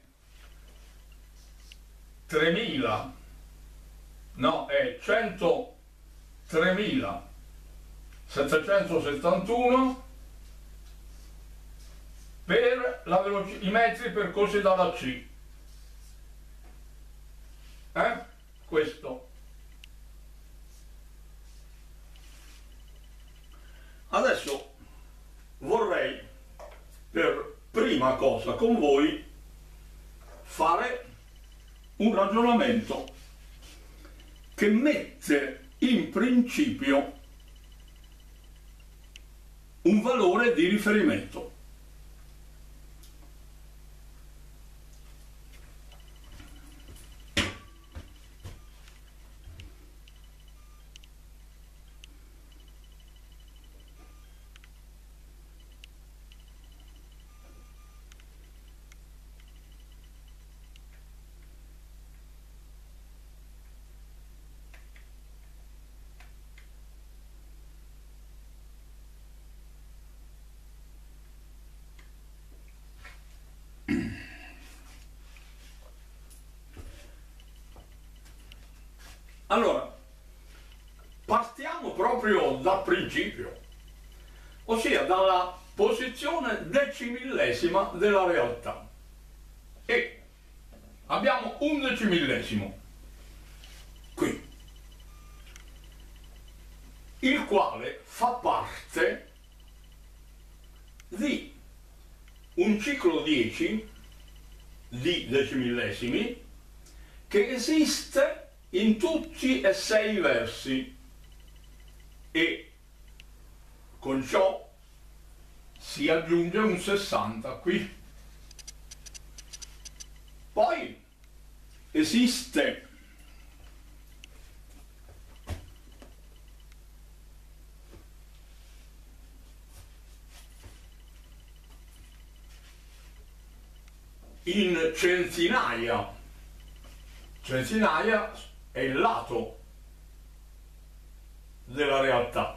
Speaker 1: tremila, no, è centotremilasettecentosettantuno per la veloci- i metri percorsi dalla C. Eh? Questo. Adesso vorrei per prima cosa con voi fare un ragionamento che mette in principio un valore di riferimento. Allora, partiamo proprio dal principio, ossia dalla posizione decimillesima della realtà. E abbiamo un decimillesimo qui, il quale fa parte di un ciclo dieci di decimillesimi che esiste in tutti e sei i versi e con ciò si aggiunge un sessanta qui. Poi esiste in centinaia, centinaia è il lato della realtà,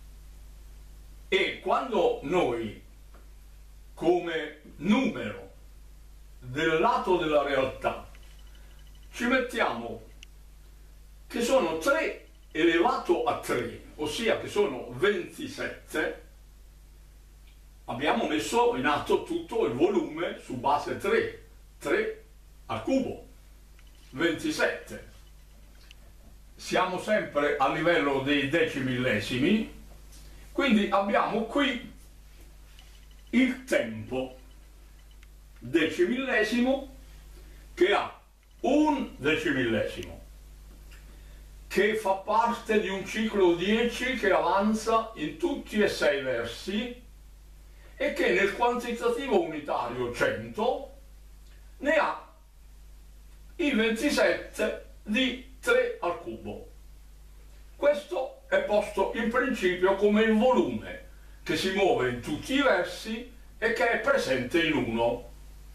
Speaker 1: e quando noi come numero del lato della realtà ci mettiamo che sono tre elevato a tre, ossia che sono ventisette, abbiamo messo in atto tutto il volume su base tre, tre al cubo, ventisette. Siamo sempre a livello dei decimillesimi, quindi abbiamo qui il tempo decimillesimo che ha un decimillesimo, che fa parte di un ciclo dieci che avanza in tutti e sei i versi e che nel quantitativo unitario cento ne ha i ventisette di tre al cubo. Questo è posto in principio come il volume che si muove in tutti i versi e che è presente in uno.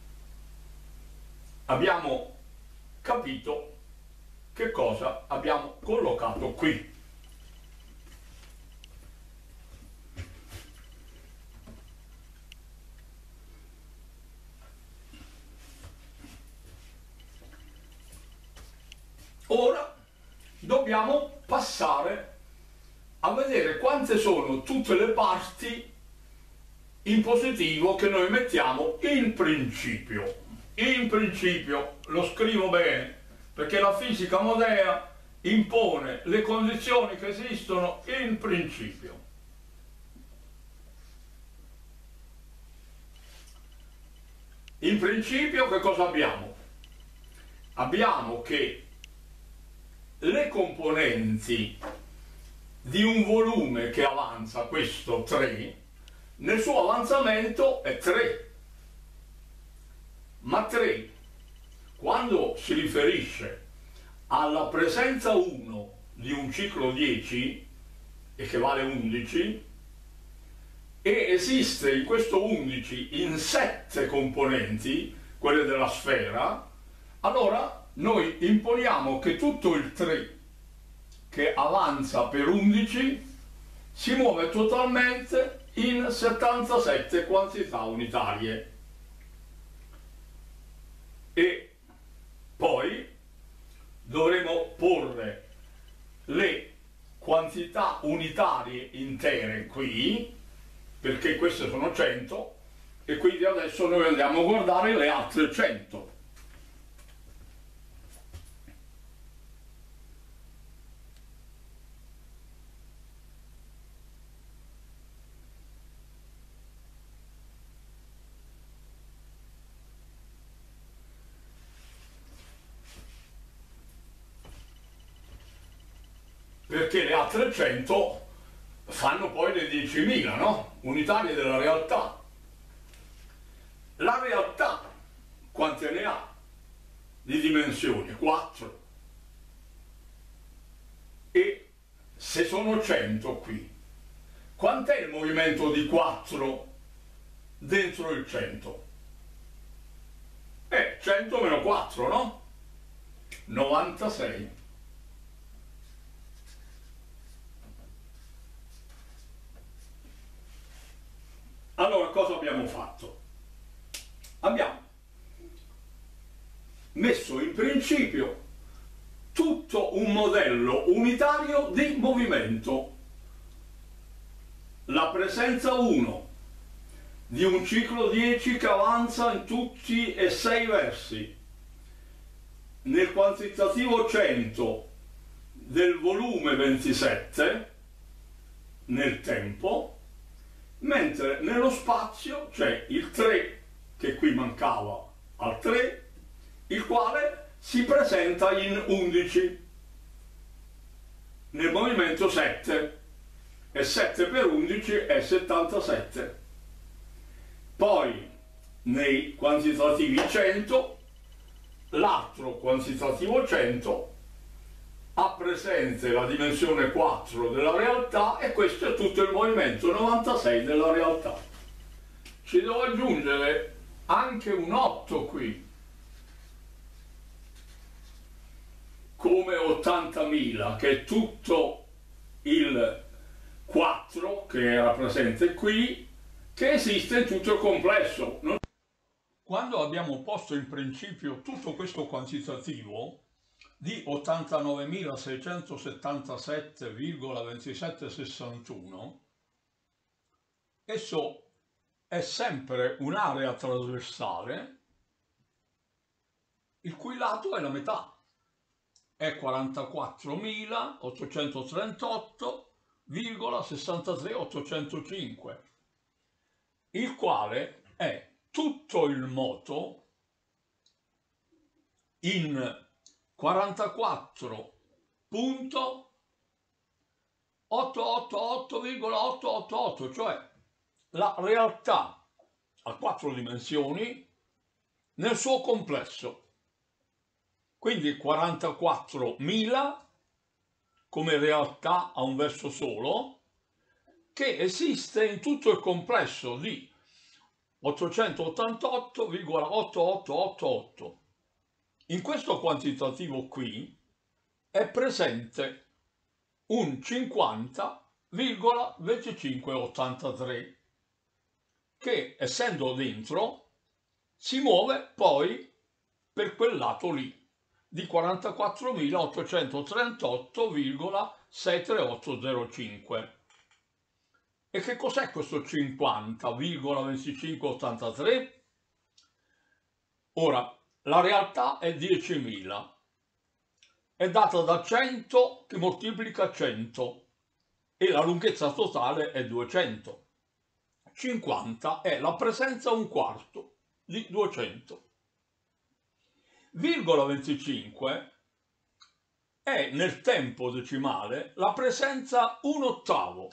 Speaker 1: Abbiamo capito che cosa abbiamo collocato qui. Ora dobbiamo passare a vedere quante sono tutte le parti in positivo che noi mettiamo in principio. In principio, lo scrivo bene, perché la fisica moderna impone le condizioni che esistono in principio. In principio che cosa abbiamo? Abbiamo che le componenti di un volume che avanza, questo tre, nel suo avanzamento è tre. Ma tre, quando si riferisce alla presenza uno di un ciclo dieci e che vale undici, e esiste in questo undici in sette componenti, quelle della sfera, allora noi imponiamo che tutto il tre che avanza per undici si muove totalmente in settantasette quantità unitarie. E poi dovremo porre le quantità unitarie intere qui, perché queste sono cento, e quindi adesso noi andiamo a guardare le altre cento. Perché le altre cento fanno poi le diecimila, no? Unitarie della realtà. La realtà quante ne ha di dimensioni? quattro. E se sono cento qui, quant'è il movimento di quattro dentro il cento? Eh, cento meno quattro, no? novantasei. Allora, cosa abbiamo fatto? Abbiamo messo in principio tutto un modello unitario di movimento. La presenza uno di un ciclo dieci che avanza in tutti e sei versi, nel quantitativo cento del volume ventisette nel tempo, mentre nello spazio c'è il tre che qui mancava al tre, il quale si presenta in undici nel movimento sette, e sette per undici è settantasette. Poi nei quantitativi cento, l'altro quantitativo cento ha presente la dimensione quattro della realtà, e questo è tutto il movimento novantasei della realtà. Ci devo aggiungere anche un otto qui, come ottantamila, che è tutto il quattro che era presente qui, che esiste in tutto il complesso. Quando abbiamo posto in principio tutto questo quantitativo di ottantanovemilaseicentosettantasette virgola ventisette sessantuno, esso è sempre un'area trasversale il cui lato è la metà, è quarantaquattromilaottocentotrentotto virgola sessantatré ottocentocinque, il quale è tutto il moto in quarantaquattro virgola ottocentottantotto virgola ottocentottantotto, cioè la realtà a quattro dimensioni nel suo complesso. Quindi quarantaquattromila come realtà a un verso solo, che esiste in tutto il complesso di ottocentottantotto virgola ottocentottantotto. In questo quantitativo qui è presente un cinquanta virgola venticinque ottantatré che, essendo dentro, si muove poi per quel lato lì di quarantaquattromilaottocentotrentotto virgola sessantatré. E che cos'è questo cinquanta virgola venticinque ottantatré? Ora, la realtà è diecimila, è data da cento che moltiplica cento, e la lunghezza totale è duecento. cinquanta è la presenza un quarto di duecento. Virgola venticinque è nel tempo decimale la presenza un ottavo.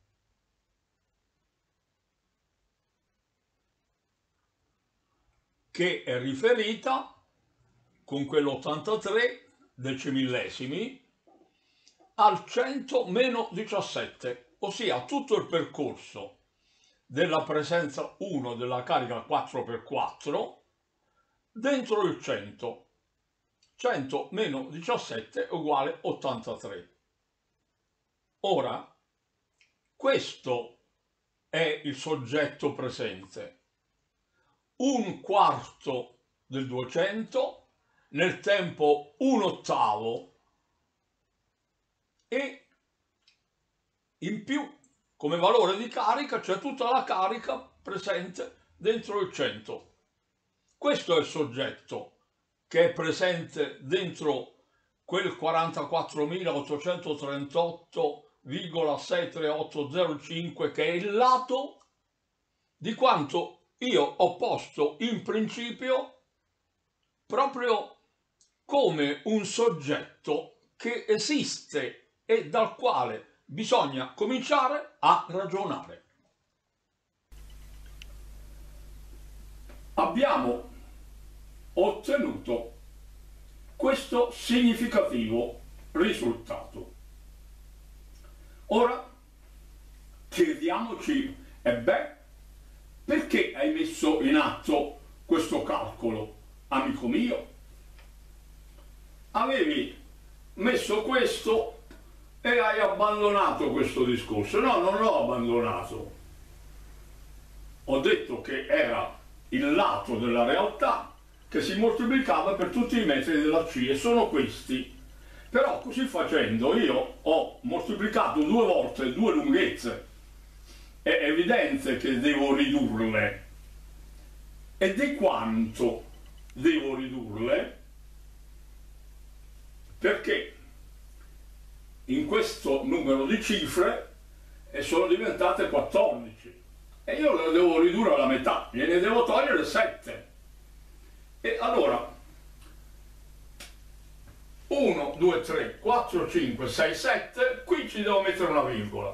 Speaker 1: Che è riferita con quell'ottantatré decimillesimi al cento meno diciassette, ossia tutto il percorso della presenza uno della carica quattro per quattro dentro il cento. cento meno diciassette uguale ottantatré. Ora, questo è il soggetto presente. Un quarto del duecento, nel tempo un ottavo, e in più come valore di carica c'è tutta la carica presente dentro il cento. Questo è il soggetto che è presente dentro quel quarantaquattromilaottocentotrentotto virgola sei tre otto zero cinque, che è il lato di quanto io ho posto in principio proprio come un soggetto che esiste e dal quale bisogna cominciare a ragionare. Abbiamo ottenuto questo significativo risultato. Ora chiediamoci, e beh, perché hai messo in atto questo calcolo, amico mio? Avevi messo questo e hai abbandonato questo discorso. No, non l'ho abbandonato. Ho detto che era il lato della realtà che si moltiplicava per tutti i metri della C, e sono questi. Però così facendo io ho moltiplicato due volte due lunghezze. È evidente che devo ridurle. E di quanto devo ridurle? Perché in questo numero di cifre sono diventate quattordici e io le devo ridurre alla metà, gliene devo togliere sette. E allora uno, due, tre, quattro, cinque, sei, sette, qui ci devo mettere una virgola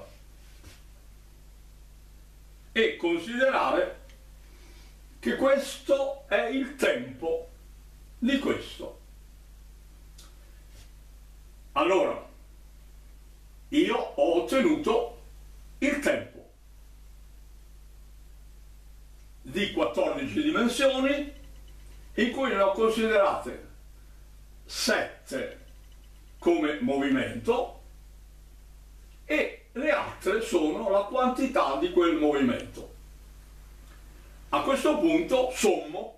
Speaker 1: e considerare che questo è il tempo di questo. Allora, io ho ottenuto il tempo di quattordici dimensioni, in cui ne ho considerate sette come movimento e le altre sono la quantità di quel movimento. A questo punto sommo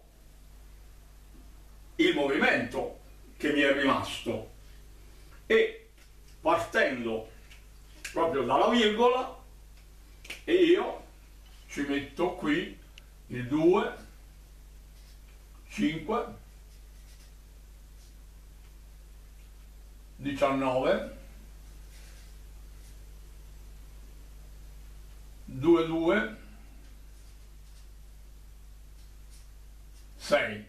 Speaker 1: il movimento che mi è rimasto e, partendo proprio dalla virgola, e io ci metto qui il due, cinque, diciannove, due, due, sei.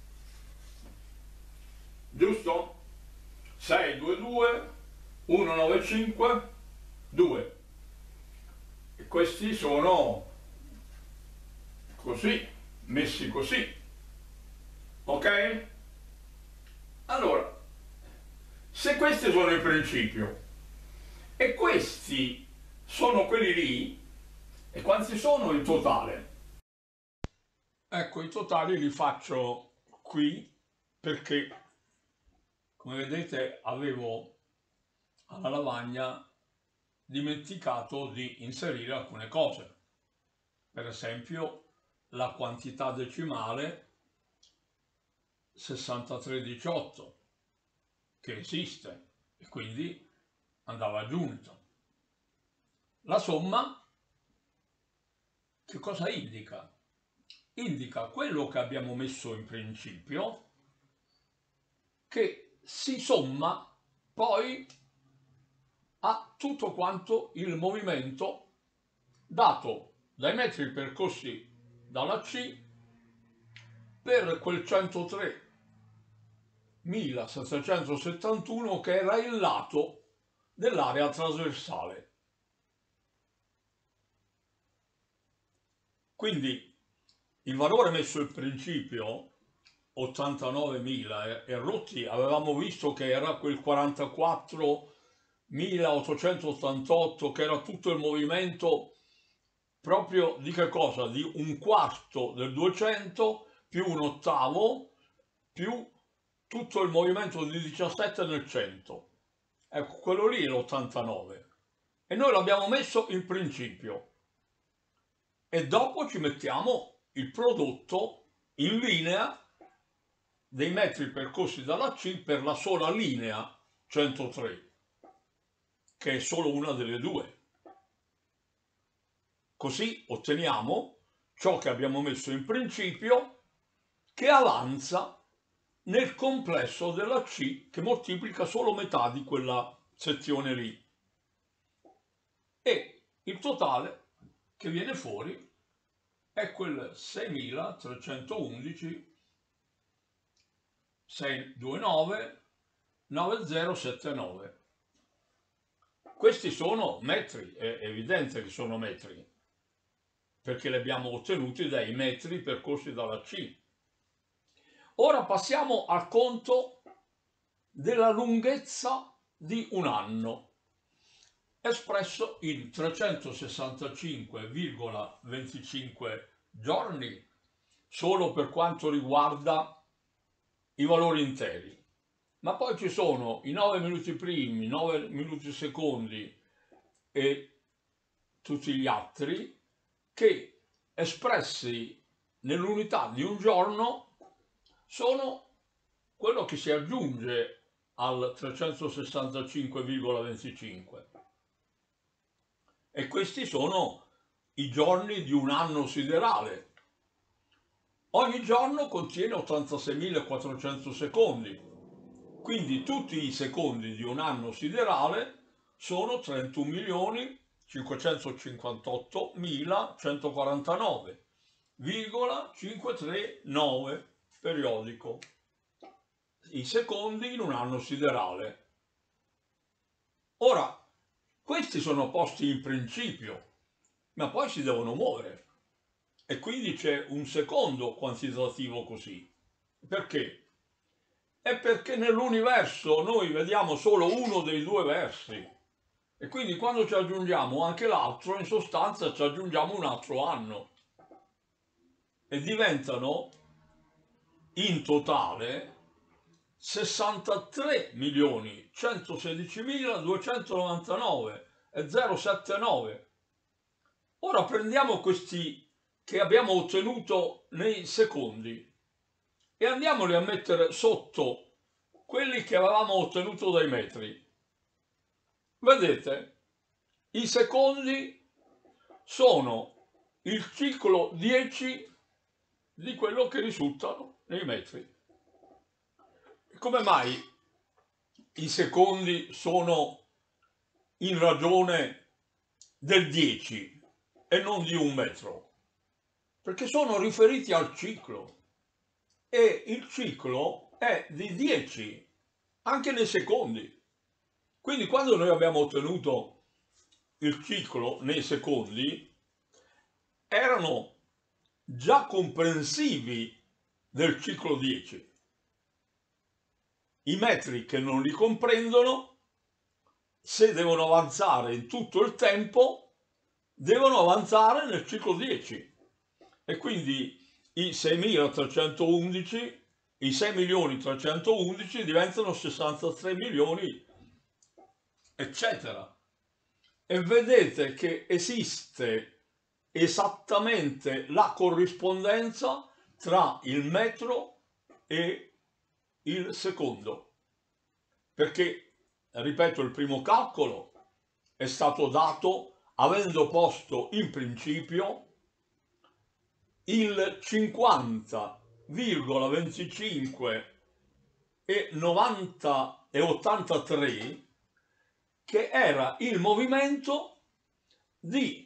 Speaker 1: Giusto? sei, due, due, uno, nove, cinque, due. E questi sono così, messi così. Ok? Allora, se questi sono il principio e questi sono quelli lì, e quanti sono in totale? Ecco, i totali li faccio qui perché, come vedete, avevo alla lavagna dimenticato di inserire alcune cose. Per esempio, la quantità decimale sessantatré diciotto, che esiste e quindi andava aggiunta. La somma che cosa indica? Indica quello che abbiamo messo in principio, che si somma poi a tutto quanto il movimento dato dai metri percorsi dalla C per quel centotremilasettecentosettantuno che era il lato dell'area trasversale. Quindi il valore messo in principio, ottantanovemila e rotti, avevamo visto che era quel quarantaquattro milleottocentottantotto, che era tutto il movimento proprio di che cosa? Di un quarto del duecento più un ottavo più tutto il movimento di diciassette nel cento. Ecco, quello lì è l'ottantanove. E noi l'abbiamo messo in principio. E dopo ci mettiamo il prodotto in linea dei metri percorsi dalla C per la sola linea centotré, che è solo una delle due. Così otteniamo ciò che abbiamo messo in principio, che avanza nel complesso della C, che moltiplica solo metà di quella sezione lì. E il totale che viene fuori è quel seimilatrecentoundici seicentoventidue novemilasettantanove. Questi sono metri, è evidente che sono metri, perché li abbiamo ottenuti dai metri percorsi dalla C. Ora passiamo al conto della lunghezza di un anno, espresso in trecentosessantacinque virgola venticinque giorni solo per quanto riguarda i valori interi. Ma poi ci sono i nove minuti primi, nove minuti secondi e tutti gli altri che, espressi nell'unità di un giorno, sono quello che si aggiunge al trecentosessantacinque virgola venticinque. E questi sono i giorni di un anno siderale. Ogni giorno contiene ottantaseimilaquattrocento secondi, quindi tutti i secondi di un anno siderale sono trentuno milioni cinquecentocinquantottomilacentoquarantanove virgola cinquecentotrentanove periodico. I secondi in un anno siderale. Ora, questi sono posti in principio, ma poi si devono muovere. E quindi c'è un secondo quantitativo così. Perché? È perché nell'universo noi vediamo solo uno dei due versi. E quindi quando ci aggiungiamo anche l'altro, in sostanza ci aggiungiamo un altro anno. E diventano in totale sessantatré milioni centosedicimiladuecentonovantanove e zero settantanove. Ora prendiamo questi che abbiamo ottenuto nei secondi e andiamoli a mettere sotto quelli che avevamo ottenuto dai metri. Vedete, i secondi sono il ciclo dieci di quello che risultano nei metri. Come mai i secondi sono in ragione del dieci e non di un metro? Perché sono riferiti al ciclo e il ciclo è di dieci anche nei secondi. Quindi quando noi abbiamo ottenuto il ciclo nei secondi erano già comprensivi del ciclo dieci. I metri che non li comprendono, se devono avanzare in tutto il tempo, devono avanzare nel ciclo dieci. E quindi i seimilatrecentoundici, i sei milioni trecentoundici diventano sessantatré milioni, eccetera. E vedete che esiste esattamente la corrispondenza tra il metro e il secondo. Perché, ripeto, il primo calcolo è stato dato avendo posto in principio il cinquanta virgola venticinque e novanta e ottantatré, che era il movimento di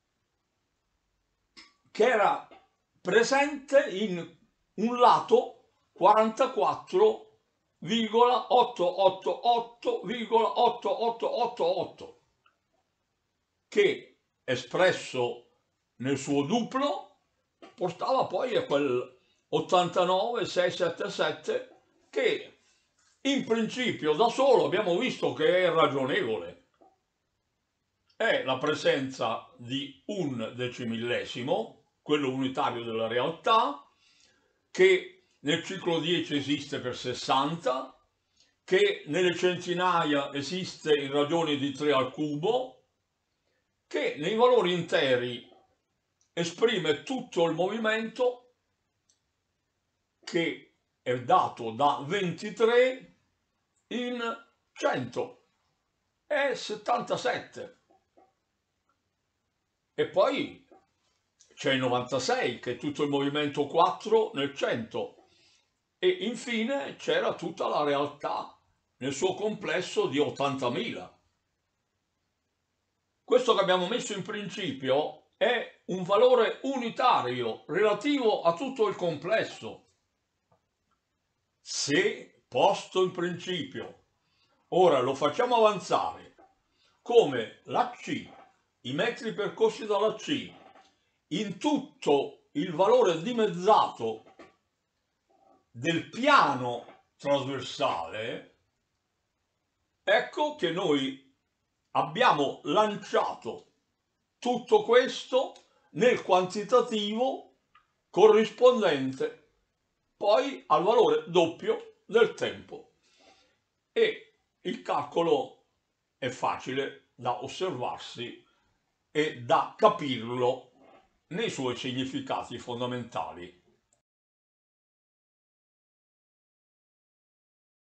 Speaker 1: che era presente in un lato quarantaquattro virgola ottocentottantotto virgola ottocentottantotto, che espresso nel suo duplo portava poi a quel ottantanove mila seicentosettantasette che in principio da solo abbiamo visto che è ragionevole. È la presenza di un decimillesimo, quello unitario della realtà, che nel ciclo dieci esiste per sessanta, che nelle centinaia esiste in ragione di tre al cubo, che nei valori interi esprime tutto il movimento, che è dato da ventitré in cento, è settantasette. E poi c'è il novantasei, che è tutto il movimento quattro nel cento. E infine c'era tutta la realtà nel suo complesso di ottantamila. Questo che abbiamo messo in principio è un valore unitario relativo a tutto il complesso. Se posto in principio, ora lo facciamo avanzare come la C, i metri percorsi dalla C, in tutto il valore dimezzato del piano trasversale, ecco che noi abbiamo lanciato tutto questo nel quantitativo corrispondente poi al valore doppio del tempo. E il calcolo è facile da osservarsi e da capirlo nei suoi significati fondamentali.